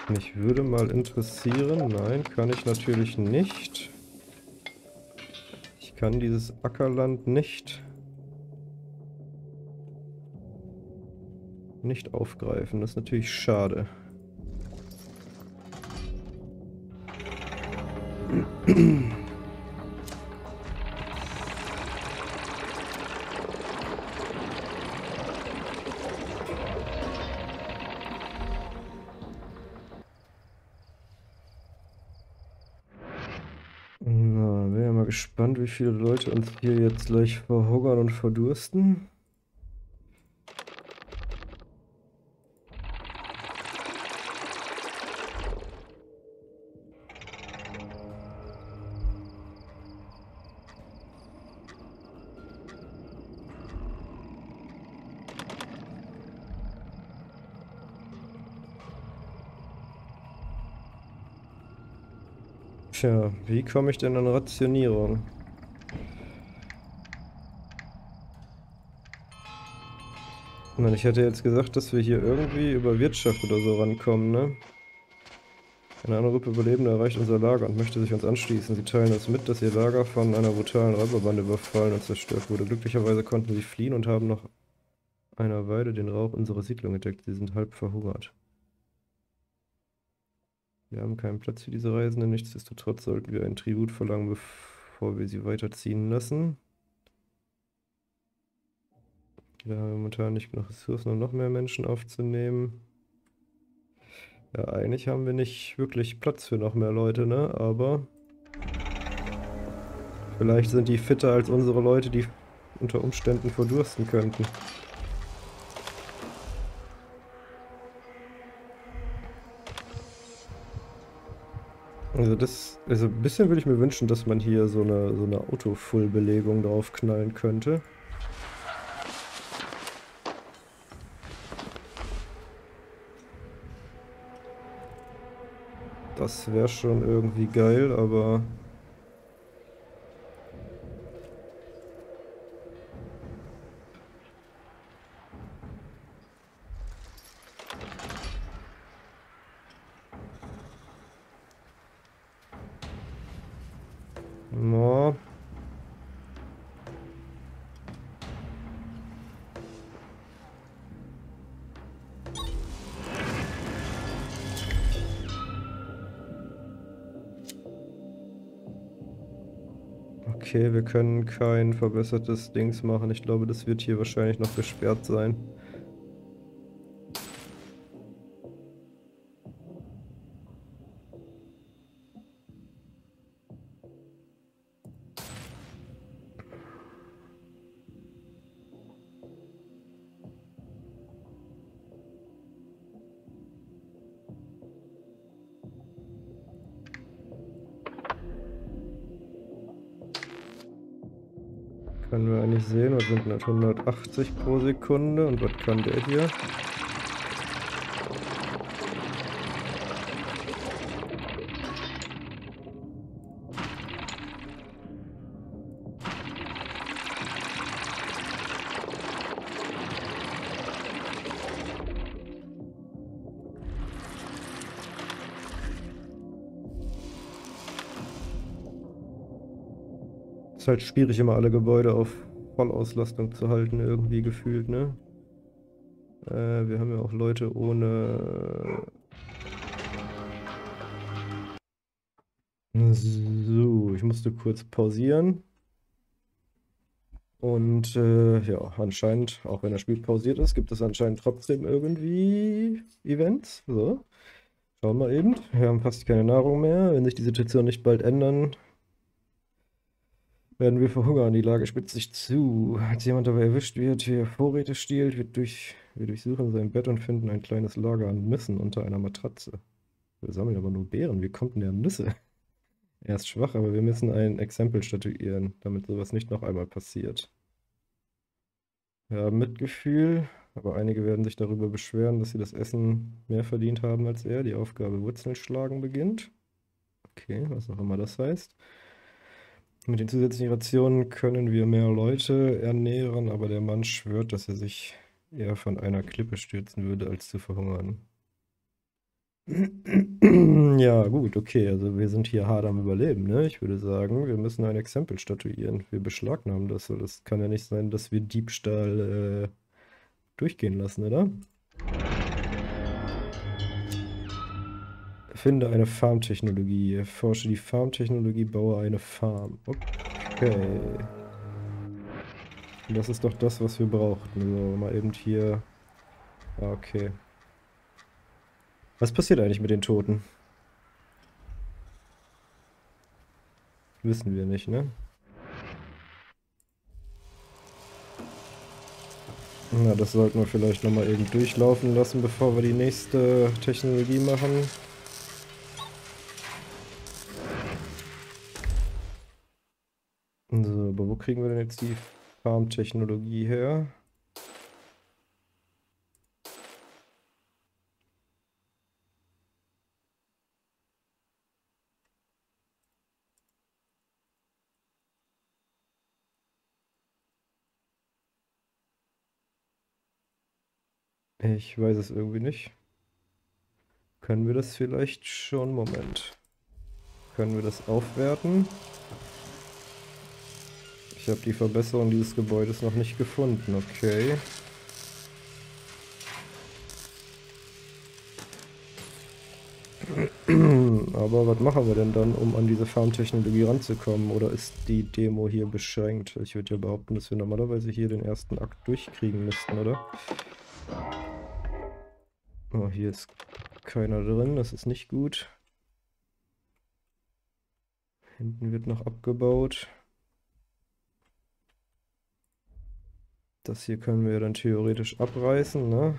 [SPEAKER 1] Mich würde mal interessieren, nein, kann ich natürlich nicht. Ich kann dieses Ackerland nicht, nicht aufgreifen. Das ist natürlich schade. Na, bin ja mal gespannt, wie viele Leute uns hier jetzt gleich verhungern und verdursten. Tja, wie komme ich denn an Rationierung? Ich meine, ich hätte jetzt gesagt, dass wir hier irgendwie über Wirtschaft oder so rankommen, ne? Eine andere Gruppe Überlebender erreicht unser Lager und möchte sich uns anschließen. Sie teilen uns mit, dass ihr Lager von einer brutalen Räuberbande überfallen und zerstört wurde. Glücklicherweise konnten sie fliehen und haben noch einer Weile den Rauch unserer Siedlung entdeckt. Sie sind halb verhungert. Wir haben keinen Platz für diese Reisenden. Nichtsdestotrotz sollten wir einen Tribut verlangen, bevor wir sie weiterziehen lassen. Wir haben momentan nicht genug Ressourcen, um noch mehr Menschen aufzunehmen. Ja, eigentlich haben wir nicht wirklich Platz für noch mehr Leute, ne? Aber vielleicht sind die fitter als unsere Leute, die unter Umständen verdursten könnten. Also das, also ein bisschen würde ich mir wünschen, dass man hier so eine, so eine Auto-Full-Belegung draufknallen könnte. Das wäre schon irgendwie geil, aber... No. Okay, wir können kein verbessertes Dings machen. Ich glaube, das wird hier wahrscheinlich noch gesperrt sein. Können wir eigentlich sehen, was sind das? hundertachtzig pro Sekunde. Und was kann der hier? Ist halt schwierig, immer alle Gebäude auf Vollauslastung zu halten, irgendwie gefühlt, ne? Äh, wir haben ja auch Leute ohne... So, ich musste kurz pausieren. Und äh, ja, anscheinend, auch wenn das Spiel pausiert ist, gibt es anscheinend trotzdem irgendwie Events. So, schauen wir eben. Wir haben fast keine Nahrung mehr. Wenn sich die Situation nicht bald ändern, werden wir verhungern. Die Lage spitzt sich zu. Als jemand dabei erwischt wird, wie er Vorräte stiehlt, wird durch, wir durchsuchen sein Bett und finden ein kleines Lager an Nüssen unter einer Matratze. Wir sammeln aber nur Beeren. Wie kommt denn der an Nüsse? Er ist schwach, aber wir müssen ein Exempel statuieren, damit sowas nicht noch einmal passiert. Wir haben Mitgefühl, aber einige werden sich darüber beschweren, dass sie das Essen mehr verdient haben als er. Die Aufgabe Wurzeln schlagen beginnt. Okay, was auch immer das heißt. Mit den zusätzlichen Rationen können wir mehr Leute ernähren, aber der Mann schwört, dass er sich eher von einer Klippe stürzen würde, als zu verhungern. Ja, gut, okay, also wir sind hier hart am Überleben, ne? Ich würde sagen, wir müssen ein Exempel statuieren. Wir beschlagnahmen das, weil das kann ja nicht sein, dass wir Diebstahl äh, durchgehen lassen, oder? Finde eine Farmtechnologie. Erforsche die Farmtechnologie, baue eine Farm. Okay. Das ist doch das, was wir brauchten. So, mal eben hier. Ah, okay. Was passiert eigentlich mit den Toten? Wissen wir nicht, ne? Na, das sollten wir vielleicht nochmal eben durchlaufen lassen, bevor wir die nächste Technologie machen. So, aber wo kriegen wir denn jetzt die Farmtechnologie her? Ich weiß es irgendwie nicht. Können wir das vielleicht schon? Moment. Können wir das aufwerten? Ich habe die Verbesserung dieses Gebäudes noch nicht gefunden, okay. Aber was machen wir denn dann, um an diese Farmtechnologie ranzukommen? Oder ist die Demo hier beschränkt? Ich würde ja behaupten, dass wir normalerweise hier den ersten Akt durchkriegen müssten, oder? Oh, hier ist keiner drin, das ist nicht gut. Hinten wird noch abgebaut. Das hier können wir dann theoretisch abreißen, ne?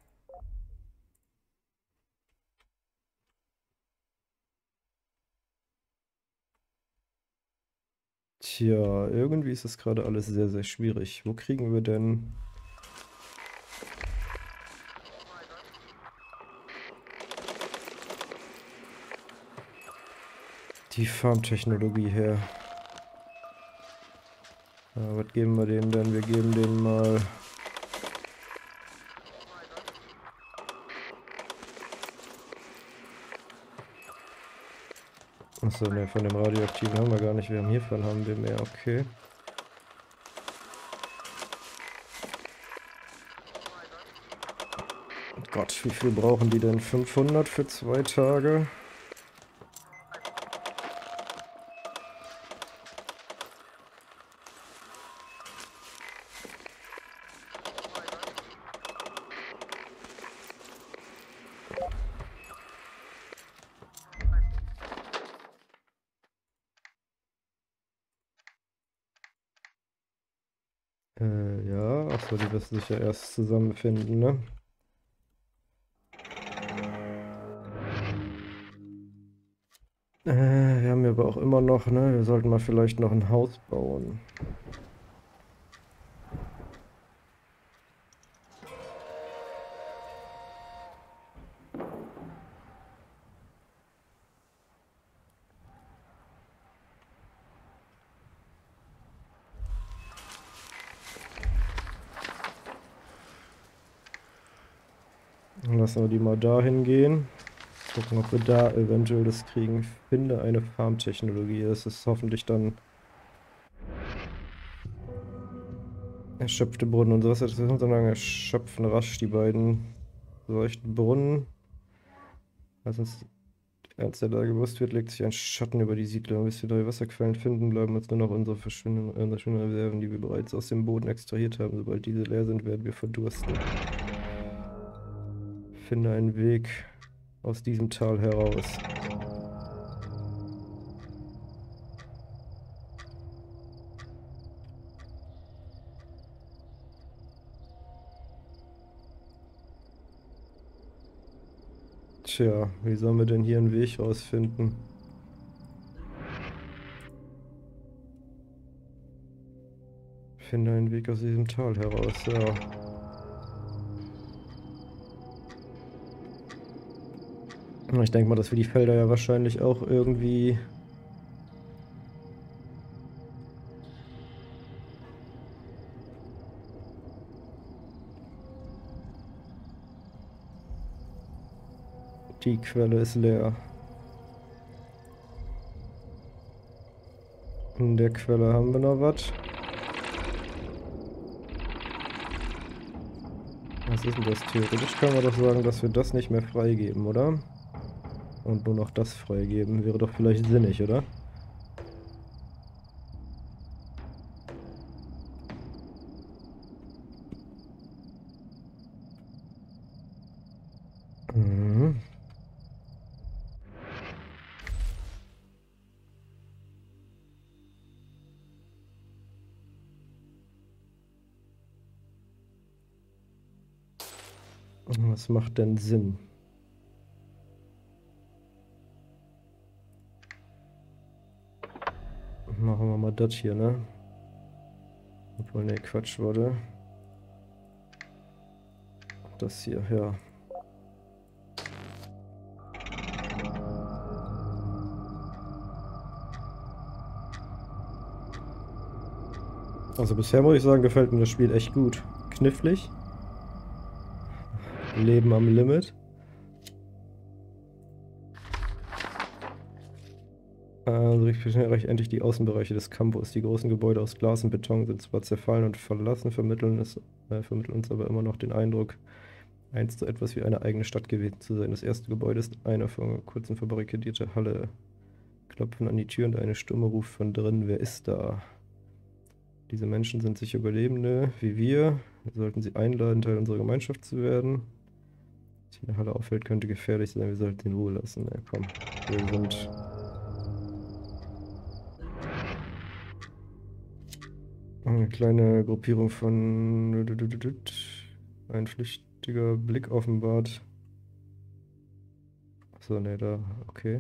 [SPEAKER 1] Tja, irgendwie ist das gerade alles sehr, sehr schwierig. Wo kriegen wir denn... die Farmtechnologie her? Ja, was geben wir denen denn? Wir geben denen mal... Achso, ne, von dem radioaktiven haben wir gar nicht. Wir haben hiervon haben wir mehr, okay. Gott, wie viel brauchen die denn? fünfhundert für zwei Tage? Äh, ja, achso, die müssen sich ja erst zusammenfinden, ne? Äh, wir haben ja aber auch immer noch, ne? Wir sollten mal vielleicht noch ein Haus bauen. Dann lassen wir die mal dahin gehen. Gucken, ob wir da eventuell das kriegen. Finde eine Farmtechnologie. Das ist hoffentlich dann erschöpfte Brunnen und sowas. Das ist so lange erschöpfen rasch die beiden solchen Brunnen. Als uns ernst der Lage bewusst wird, legt sich ein Schatten über die Siedlung. Bis wir neue Wasserquellen finden, bleiben uns nur noch unsere verschwindenden Reserven, die wir bereits aus dem Boden extrahiert haben. Sobald diese leer sind, werden wir verdursten. Finde einen Weg aus diesem Tal heraus. Tja, wie sollen wir denn hier einen Weg rausfinden? Finde einen Weg aus diesem Tal heraus, ja. Ich denke mal, dass wir die Felder ja wahrscheinlich auch irgendwie... Die Quelle ist leer. In der Quelle haben wir noch was. Was ist denn das? Theoretisch kann man doch sagen, dass wir das nicht mehr freigeben, oder? Und nur noch das freigeben. Wäre doch vielleicht sinnig, oder? Mhm. Was macht denn Sinn? Machen wir mal das hier, ne? Obwohl, ne, Quatsch, warte. Das hier, ja. Also bisher muss ich sagen, gefällt mir das Spiel echt gut. Knifflig. Leben am Limit. Also ich erreiche endlich die Außenbereiche des Campus. Die großen Gebäude aus Glas und Beton sind zwar zerfallen und verlassen, vermitteln, es, äh, vermitteln uns aber immer noch den Eindruck, einst so etwas wie eine eigene Stadt gewesen zu sein. Das erste Gebäude ist eine vor kurzem verbarrikadierte Halle. Klopfen an die Tür und eine Stimme ruft von drinnen, wer ist da? Diese Menschen sind sicher Überlebende, wie wir. Wir sollten sie einladen, Teil unserer Gemeinschaft zu werden. Was sich in der Halle auffällt, könnte gefährlich sein. Wir sollten in Ruhe lassen. Ja, komm, wir sind... Eine kleine Gruppierung von... Ein flüchtiger Blick offenbart. Achso, ne, da... Okay.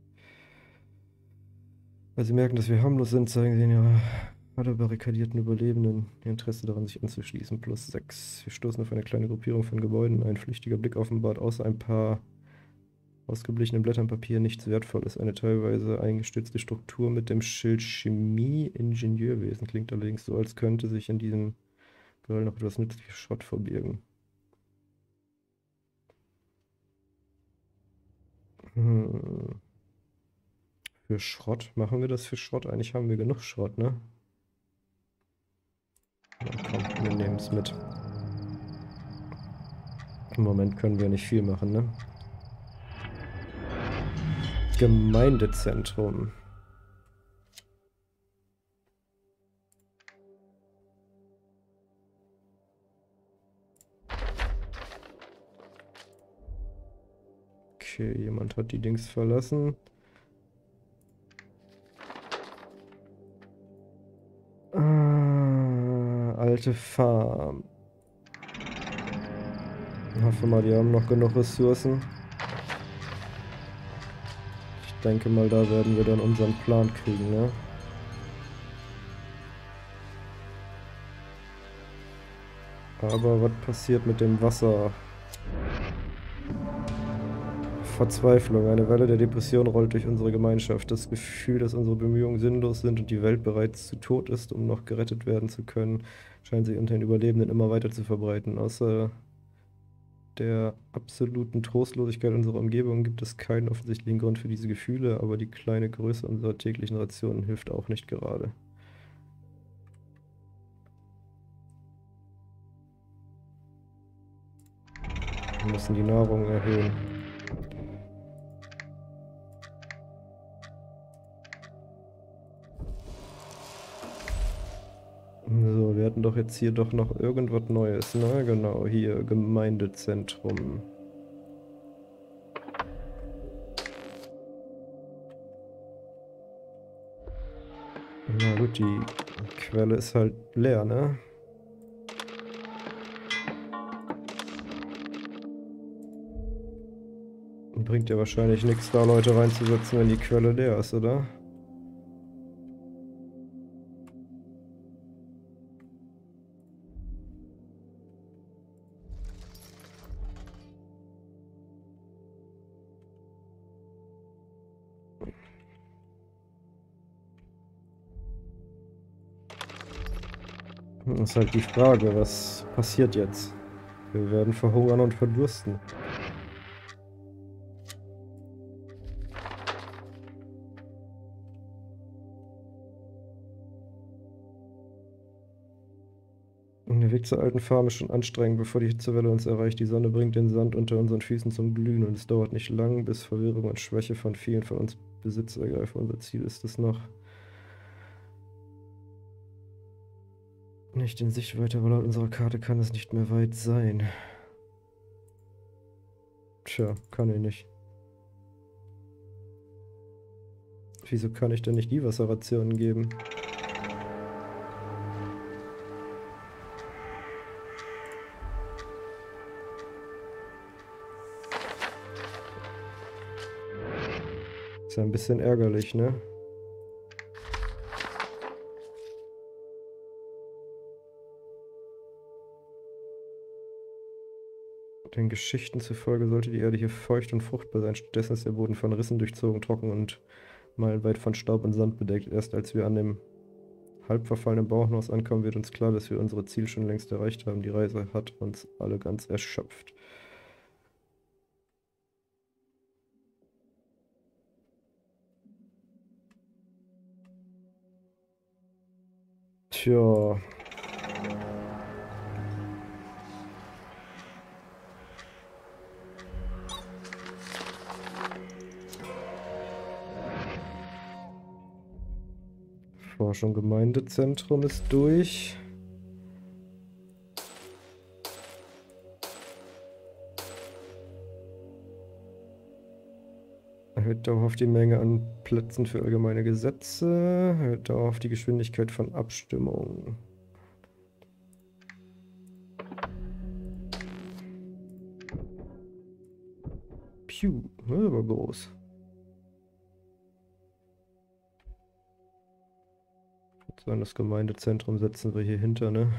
[SPEAKER 1] Weil sie merken, dass wir harmlos sind, zeigen sie in ihrer alle barrikadierten Überlebenden ihr Interesse daran, sich anzuschließen. Plus sechs. Wir stoßen auf eine kleine Gruppierung von Gebäuden. Ein flüchtiger Blick offenbart, außer ein paar ausgeblichenen Blättern Papier nichts Wertvolles. Eine teilweise eingestürzte Struktur mit dem Schild Chemie-Ingenieurwesen. Klingt allerdings so, als könnte sich in diesem Geröll noch etwas nützliches Schrott verbirgen. Hm. Für Schrott? Machen wir das für Schrott? Eigentlich haben wir genug Schrott, ne? Na komm, wir nehmen es mit. Im Moment können wir nicht viel machen, ne? Gemeindezentrum. Okay, jemand hat die Dings verlassen. Ah, alte Farm. Ich hoffe mal, die haben noch genug Ressourcen. Ich denke mal, da werden wir dann unseren Plan kriegen, ne? Aber was passiert mit dem Wasser? Verzweiflung. Eine Welle der Depression rollt durch unsere Gemeinschaft. Das Gefühl, dass unsere Bemühungen sinnlos sind und die Welt bereits zu tot ist, um noch gerettet werden zu können, scheint sich unter den Überlebenden immer weiter zu verbreiten. Außer der absoluten Trostlosigkeit unserer Umgebung gibt es keinen offensichtlichen Grund für diese Gefühle, aber die kleine Größe unserer täglichen Rationen hilft auch nicht gerade. Wir müssen die Nahrung erhöhen. So, wir hatten doch jetzt hier doch noch irgendwas Neues, ne? Genau, hier, Gemeindezentrum. Na gut, die Quelle ist halt leer, ne? Bringt ja wahrscheinlich nichts, da Leute reinzusetzen, wenn die Quelle leer ist, oder? Das ist halt die Frage, was passiert jetzt? Wir werden verhungern und verdursten. Weg zur alten Farm ist schon anstrengend, bevor die Hitzewelle uns erreicht. Die Sonne bringt den Sand unter unseren Füßen zum Glühen und es dauert nicht lang, bis Verwirrung und Schwäche von vielen von uns Besitz ergreifen. Unser Ziel ist es noch nicht in Sichtweite, aber laut unserer Karte kann es nicht mehr weit sein. Tja, kann ich nicht. Wieso kann ich denn nicht die Wasserrationen geben? Ist ja ein bisschen ärgerlich, ne? Den Geschichten zufolge sollte die Erde hier feucht und fruchtbar sein. Stattdessen ist der Boden von Rissen durchzogen, trocken und meilenweit von Staub und Sand bedeckt. Erst als wir an dem halb verfallenen Bauernhaus ankommen, wird uns klar, dass wir unsere Ziele schon längst erreicht haben. Die Reise hat uns alle ganz erschöpft. Tja. Forschung Gemeindezentrum ist durch. Erhöht dauerhaft die Menge an Plätzen für allgemeine Gesetze. Erhöht dauerhaft die Geschwindigkeit von Abstimmungen. Piu, das ist aber groß. Das Gemeindezentrum setzen wir hier hinter, ne?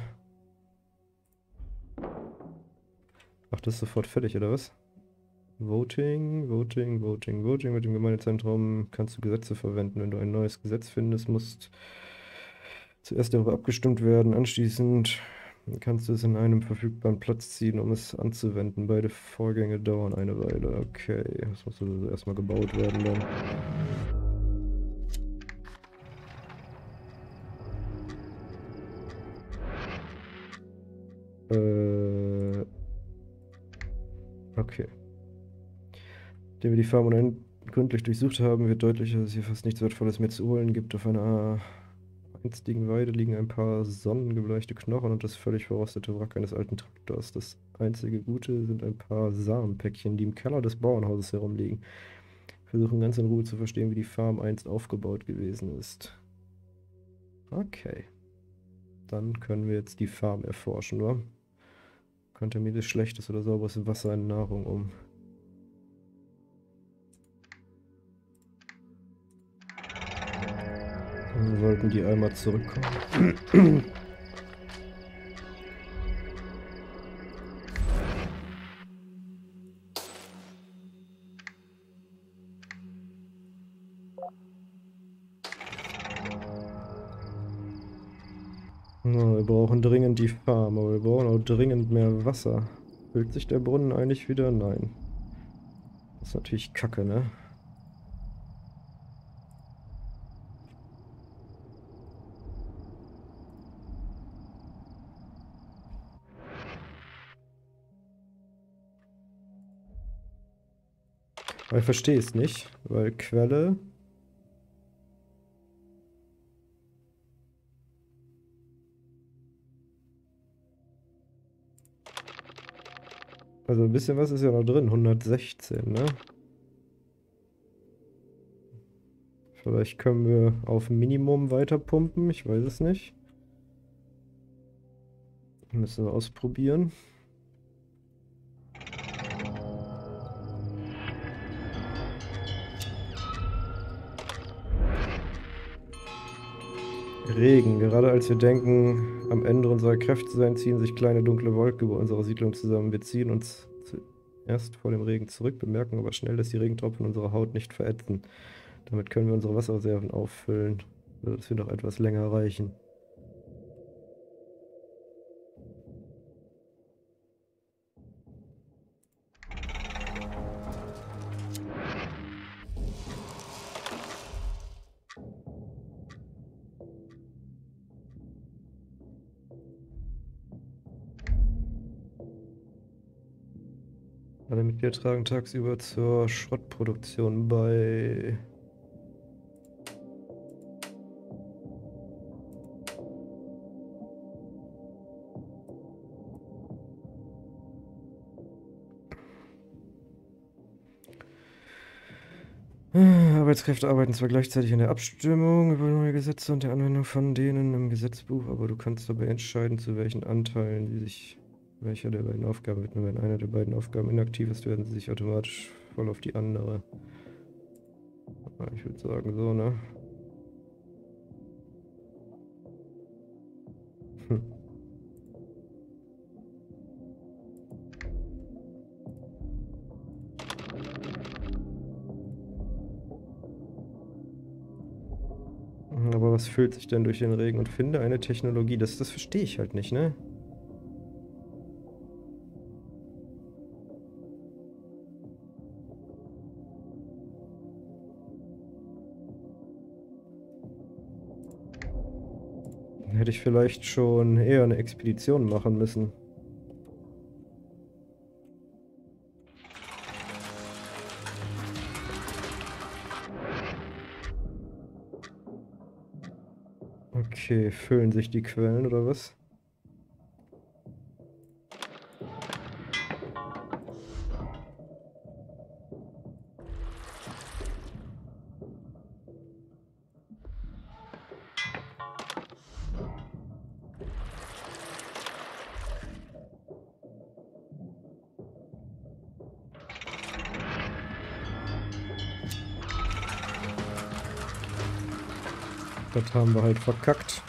[SPEAKER 1] Ach, das ist sofort fertig, oder was? Voting, Voting, Voting, Voting. Mit dem Gemeindezentrum kannst du Gesetze verwenden. Wenn du ein neues Gesetz findest, muss zuerst darüber abgestimmt werden. Anschließend kannst du es in einem verfügbaren Platz ziehen, um es anzuwenden. Beide Vorgänge dauern eine Weile. Okay, das muss also erstmal gebaut werden dann. Äh, okay. Indem wir die Farm gründlich durchsucht haben, wird deutlich, dass es hier fast nichts Wertvolles mehr zu holen gibt. Auf einer einstigen Weide liegen ein paar sonnengebleichte Knochen und das völlig verrostete Wrack eines alten Traktors. Das einzige Gute sind ein paar Samenpäckchen, die im Keller des Bauernhauses herumliegen. Wir versuchen ganz in Ruhe zu verstehen, wie die Farm einst aufgebaut gewesen ist. Okay. Dann können wir jetzt die Farm erforschen, oder? Kontaminiertes, schlechtes oder sauberes Wasser in Nahrung um. Dann sollten die einmal zurückkommen. No, wir brauchen dringend die Farm, aber wir brauchen auch dringend mehr Wasser. Füllt sich der Brunnen eigentlich wieder? Nein. Das ist natürlich kacke, ne? Aber ich verstehe es nicht, weil Quelle... Also ein bisschen was ist ja noch drin, hundertsechzehn, ne? Vielleicht können wir auf Minimum weiter pumpen, ich weiß es nicht. Müssen wir ausprobieren. Regen. Gerade als wir denken, am Ende unserer Kräfte zu sein, ziehen sich kleine dunkle Wolken über unsere Siedlung zusammen. Wir ziehen uns zuerst vor dem Regen zurück, bemerken aber schnell, dass die Regentropfen unsere Haut nicht verätzen. Damit können wir unsere Wasserreserven auffüllen, sodass wir noch etwas länger reichen. Alle Mitglieder tragen tagsüber zur Schrottproduktion bei. Arbeitskräfte arbeiten zwar gleichzeitig in der Abstimmung über neue Gesetze und der Anwendung von denen im Gesetzbuch, aber du kannst dabei entscheiden, zu welchen Anteilen sie sich welcher der beiden Aufgaben widmen. Wenn eine der beiden Aufgaben inaktiv ist, werden sie sich automatisch voll auf die andere. Ich würde sagen so, ne? Hm. Aber was fühlt sich denn durch den Regen und finde eine Technologie? Das, das verstehe ich halt nicht, ne? Dann hätte ich vielleicht schon eher eine Expedition machen müssen. Okay, füllen sich die Quellen oder was? Das haben wir halt verkackt.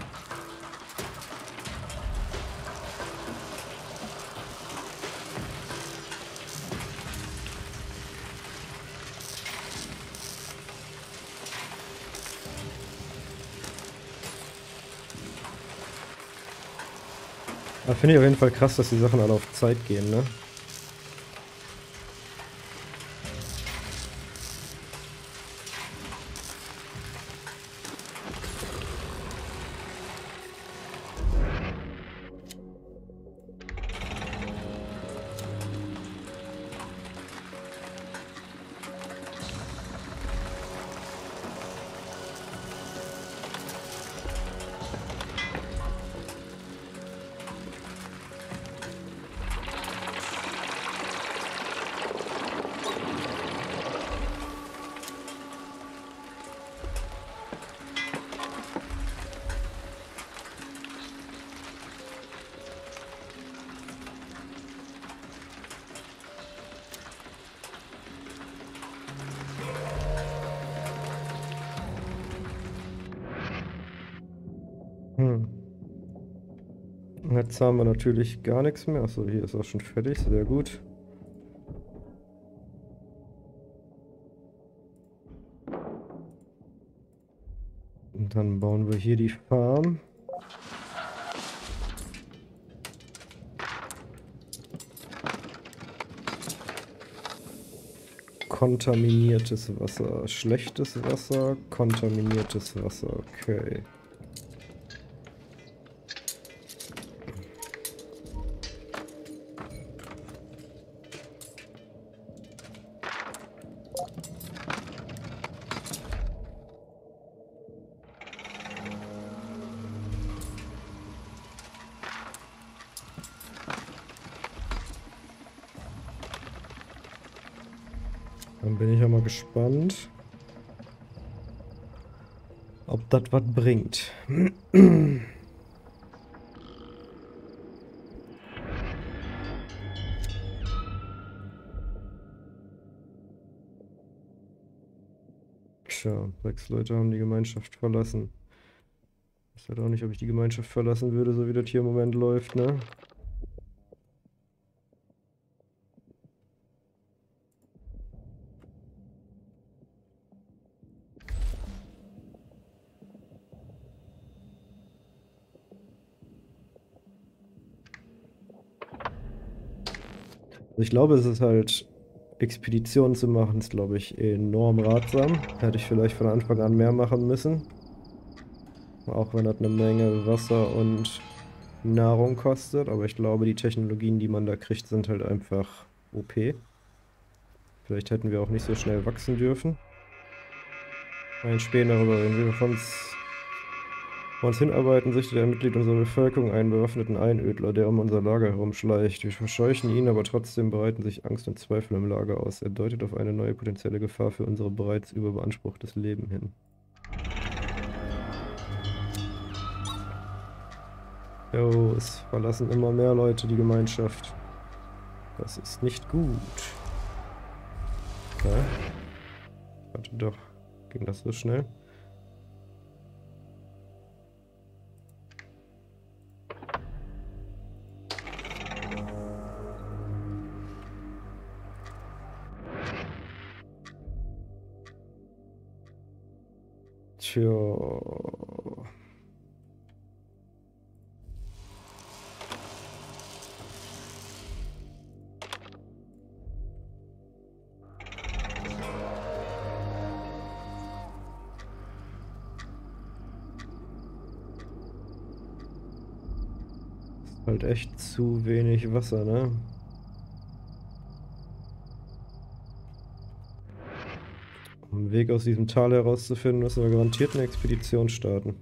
[SPEAKER 1] Da finde ich auf jeden Fall krass, dass die Sachen alle auf Zeit gehen, ne? Hm. Jetzt haben wir natürlich gar nichts mehr. Achso, hier ist auch schon fertig. Sehr gut. Und dann bauen wir hier die Farm. Kontaminiertes Wasser, schlechtes Wasser, kontaminiertes Wasser, okay. Dann bin ich ja mal gespannt, ob das was bringt. Tja, sechs Leute haben die Gemeinschaft verlassen. Ich weiß halt auch nicht, ob ich die Gemeinschaft verlassen würde, so wie das hier im Moment läuft, ne? Also ich glaube, es ist halt, Expeditionen zu machen, ist, glaube ich, enorm ratsam. Hätte ich vielleicht von Anfang an mehr machen müssen. Auch wenn das eine Menge Wasser und Nahrung kostet. Aber ich glaube, die Technologien, die man da kriegt, sind halt einfach O P. Vielleicht hätten wir auch nicht so schnell wachsen dürfen. Ein Spähen darüber, wenn wir von uns, vor uns hinarbeiten, sichtet ein Mitglied unserer Bevölkerung einen bewaffneten Einödler, der um unser Lager herumschleicht. Wir verscheuchen ihn, aber trotzdem breiten sich Angst und Zweifel im Lager aus. Er deutet auf eine neue potenzielle Gefahr für unsere bereits überbeanspruchtes Leben hin. Jo, es verlassen immer mehr Leute die Gemeinschaft. Das ist nicht gut. Ja. Warte doch. Ging das so schnell? Tja. Halt echt zu wenig Wasser, ne? Um einen Weg aus diesem Tal herauszufinden, müssen wir garantiert eine Expedition starten.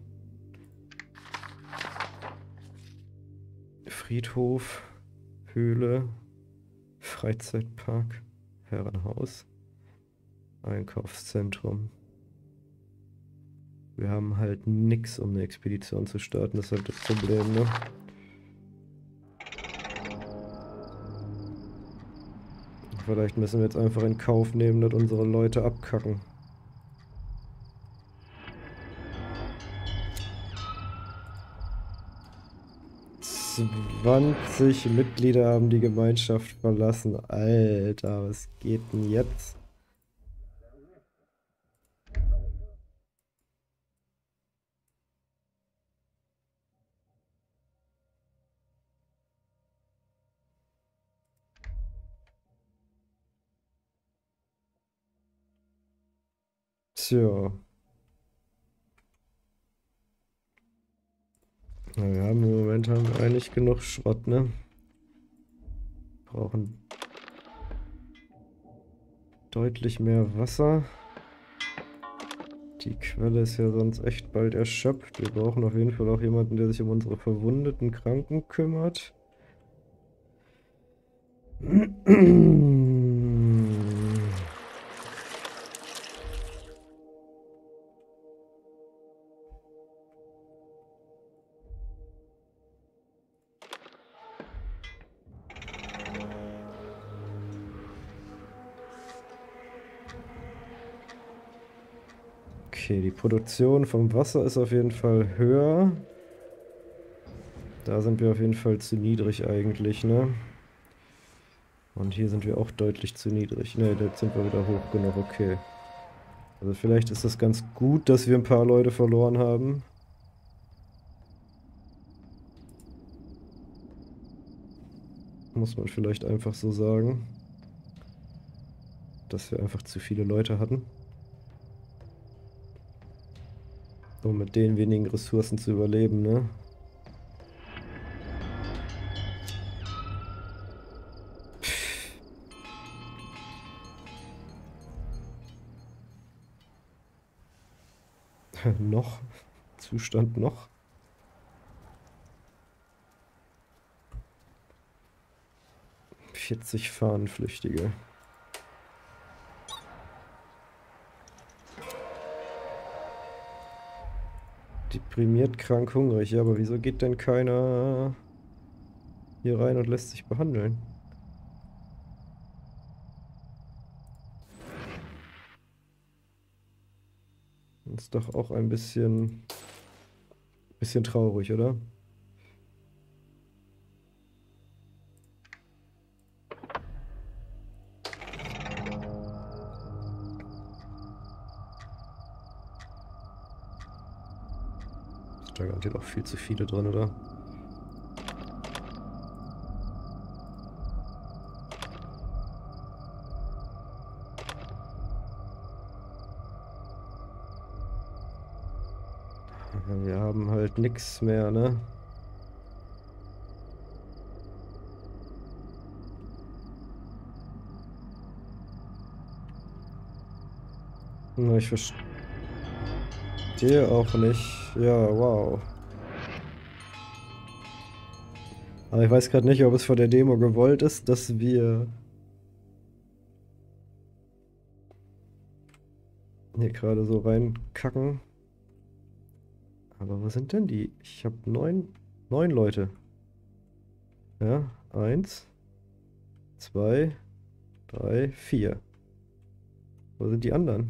[SPEAKER 1] Friedhof, Höhle, Freizeitpark, Herrenhaus, Einkaufszentrum. Wir haben halt nix, um eine Expedition zu starten, das ist halt das Problem, ne? Vielleicht müssen wir jetzt einfach in Kauf nehmen, dass unsere Leute abkacken. zwanzig Mitglieder haben die Gemeinschaft verlassen. Alter, was geht denn jetzt? Tja. Na, wir haben im Moment haben wir eigentlich genug Schrott, ne? Brauchen deutlich mehr Wasser. Die Quelle ist ja sonst echt bald erschöpft. Wir brauchen auf jeden Fall auch jemanden, der sich um unsere verwundeten Kranken kümmert. Okay, die Produktion vom Wasser ist auf jeden Fall höher. Da sind wir auf jeden Fall zu niedrig eigentlich, ne? Und hier sind wir auch deutlich zu niedrig. Ne, jetzt sind wir wieder hoch genug, okay. Also vielleicht ist das ganz gut, dass wir ein paar Leute verloren haben. Muss man vielleicht einfach so sagen. Dass wir einfach zu viele Leute hatten. Um mit den wenigen Ressourcen zu überleben, ne? Noch? Zustand noch? vierzig Fahnenflüchtige. Deprimiert, krank, hungrig. Ja, aber wieso geht denn keiner hier rein und lässt sich behandeln? Das ist doch auch ein bisschen, bisschen traurig, oder? Da garantiert auch viel zu viele drin, oder? Wir haben halt nichts mehr, ne? Na, ich verstehe auch nicht. Ja, wow. Aber ich weiß gerade nicht, ob es von der Demo gewollt ist, dass wir hier gerade so reinkacken. Aber wo sind denn die? Ich habe neun, neun Leute. Ja, eins, zwei, drei, vier. Wo sind die anderen?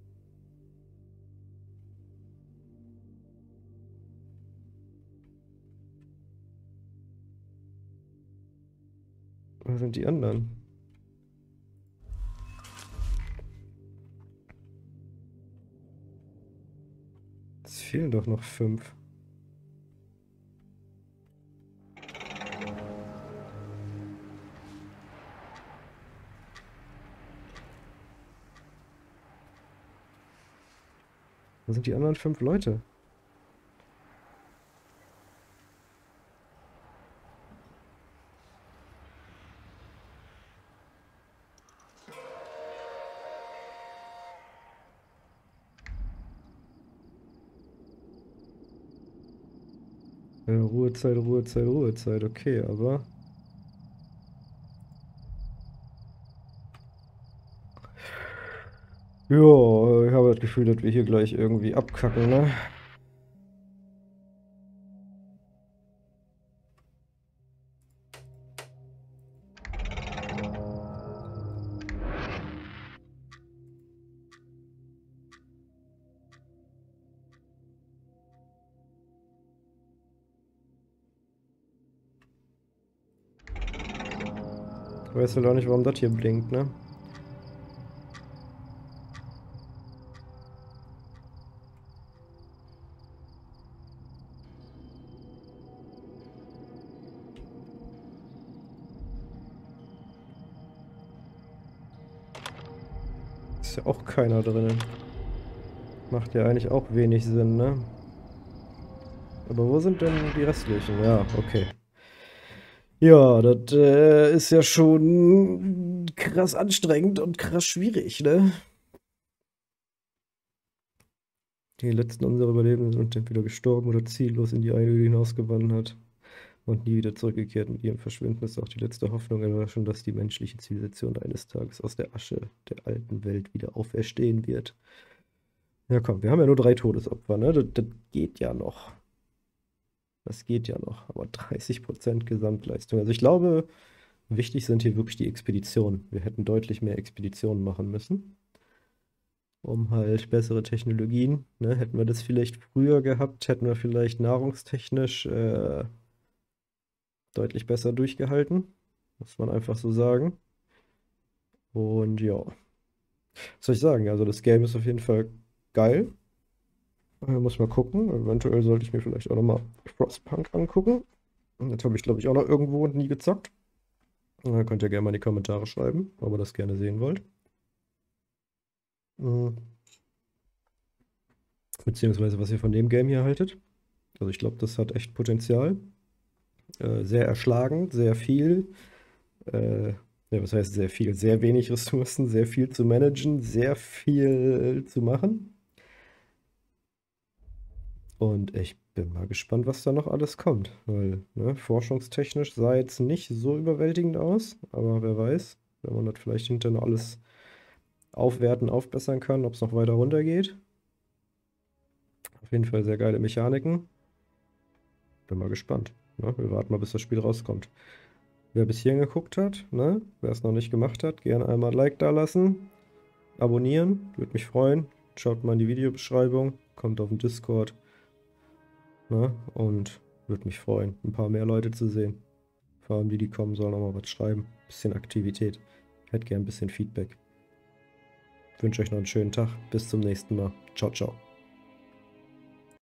[SPEAKER 1] Wo sind die anderen? Es fehlen doch noch fünf. Wo sind die anderen fünf Leute? Ja, Ruhezeit, Ruhezeit, Ruhezeit, okay, aber... Ja, ich habe das Gefühl, dass wir hier gleich irgendwie abkacken, ne? Ich weiß halt auch nicht, warum das hier blinkt, ne? Ist ja auch keiner drinnen. Macht ja eigentlich auch wenig Sinn, ne? Aber wo sind denn die restlichen? Ja, okay. Ja, das äh, ist ja schon krass anstrengend und krass schwierig, ne? Die letzten unserer Überlebenden sind entweder gestorben oder ziellos in die Einöde hinausgewandert und nie wieder zurückgekehrt. Mit ihrem Verschwinden ist auch die letzte Hoffnung erloschen, dass die menschliche Zivilisation eines Tages aus der Asche der alten Welt wieder auferstehen wird. Ja komm, wir haben ja nur drei Todesopfer, ne? Das, das geht ja noch. Das geht ja noch, aber dreißig Prozent Gesamtleistung. Also ich glaube, wichtig sind hier wirklich die Expeditionen. Wir hätten deutlich mehr Expeditionen machen müssen, um halt bessere Technologien. Ne? Hätten wir das vielleicht früher gehabt, hätten wir vielleicht nahrungstechnisch äh, deutlich besser durchgehalten. Muss man einfach so sagen. Und ja, was soll ich sagen? Also das Game ist auf jeden Fall geil. Äh, muss mal gucken. Eventuell sollte ich mir vielleicht auch nochmal Frostpunk angucken. Jetzt habe ich, glaube ich, auch noch irgendwo und nie gezockt. Da könnt ihr gerne mal in die Kommentare schreiben, ob ihr das gerne sehen wollt. Mhm. Beziehungsweise, was ihr von dem Game hier haltet. Also ich glaube, das hat echt Potenzial. Äh, sehr erschlagend, sehr viel. Äh, ja, was heißt sehr viel? Sehr wenig Ressourcen, sehr viel zu managen, sehr viel zu machen. Und ich bin mal gespannt, was da noch alles kommt. Weil, ne, forschungstechnisch sah jetzt nicht so überwältigend aus. Aber wer weiß, wenn man das vielleicht hinterher noch alles aufwerten, aufbessern kann, ob es noch weiter runter geht. Auf jeden Fall sehr geile Mechaniken. Bin mal gespannt. Ne? Wir warten mal, bis das Spiel rauskommt. Wer bis hierhin geguckt hat, ne? Wer es noch nicht gemacht hat, gerne einmal ein Like da lassen. Abonnieren, würde mich freuen. Schaut mal in die Videobeschreibung, kommt auf den Discord. Ne? Und würde mich freuen, ein paar mehr Leute zu sehen. Vor allem die, die kommen, sollen auch mal was schreiben. Bisschen Aktivität. Ich hätte gern ein bisschen Feedback. Ich wünsche euch noch einen schönen Tag. Bis zum nächsten Mal. Ciao, ciao.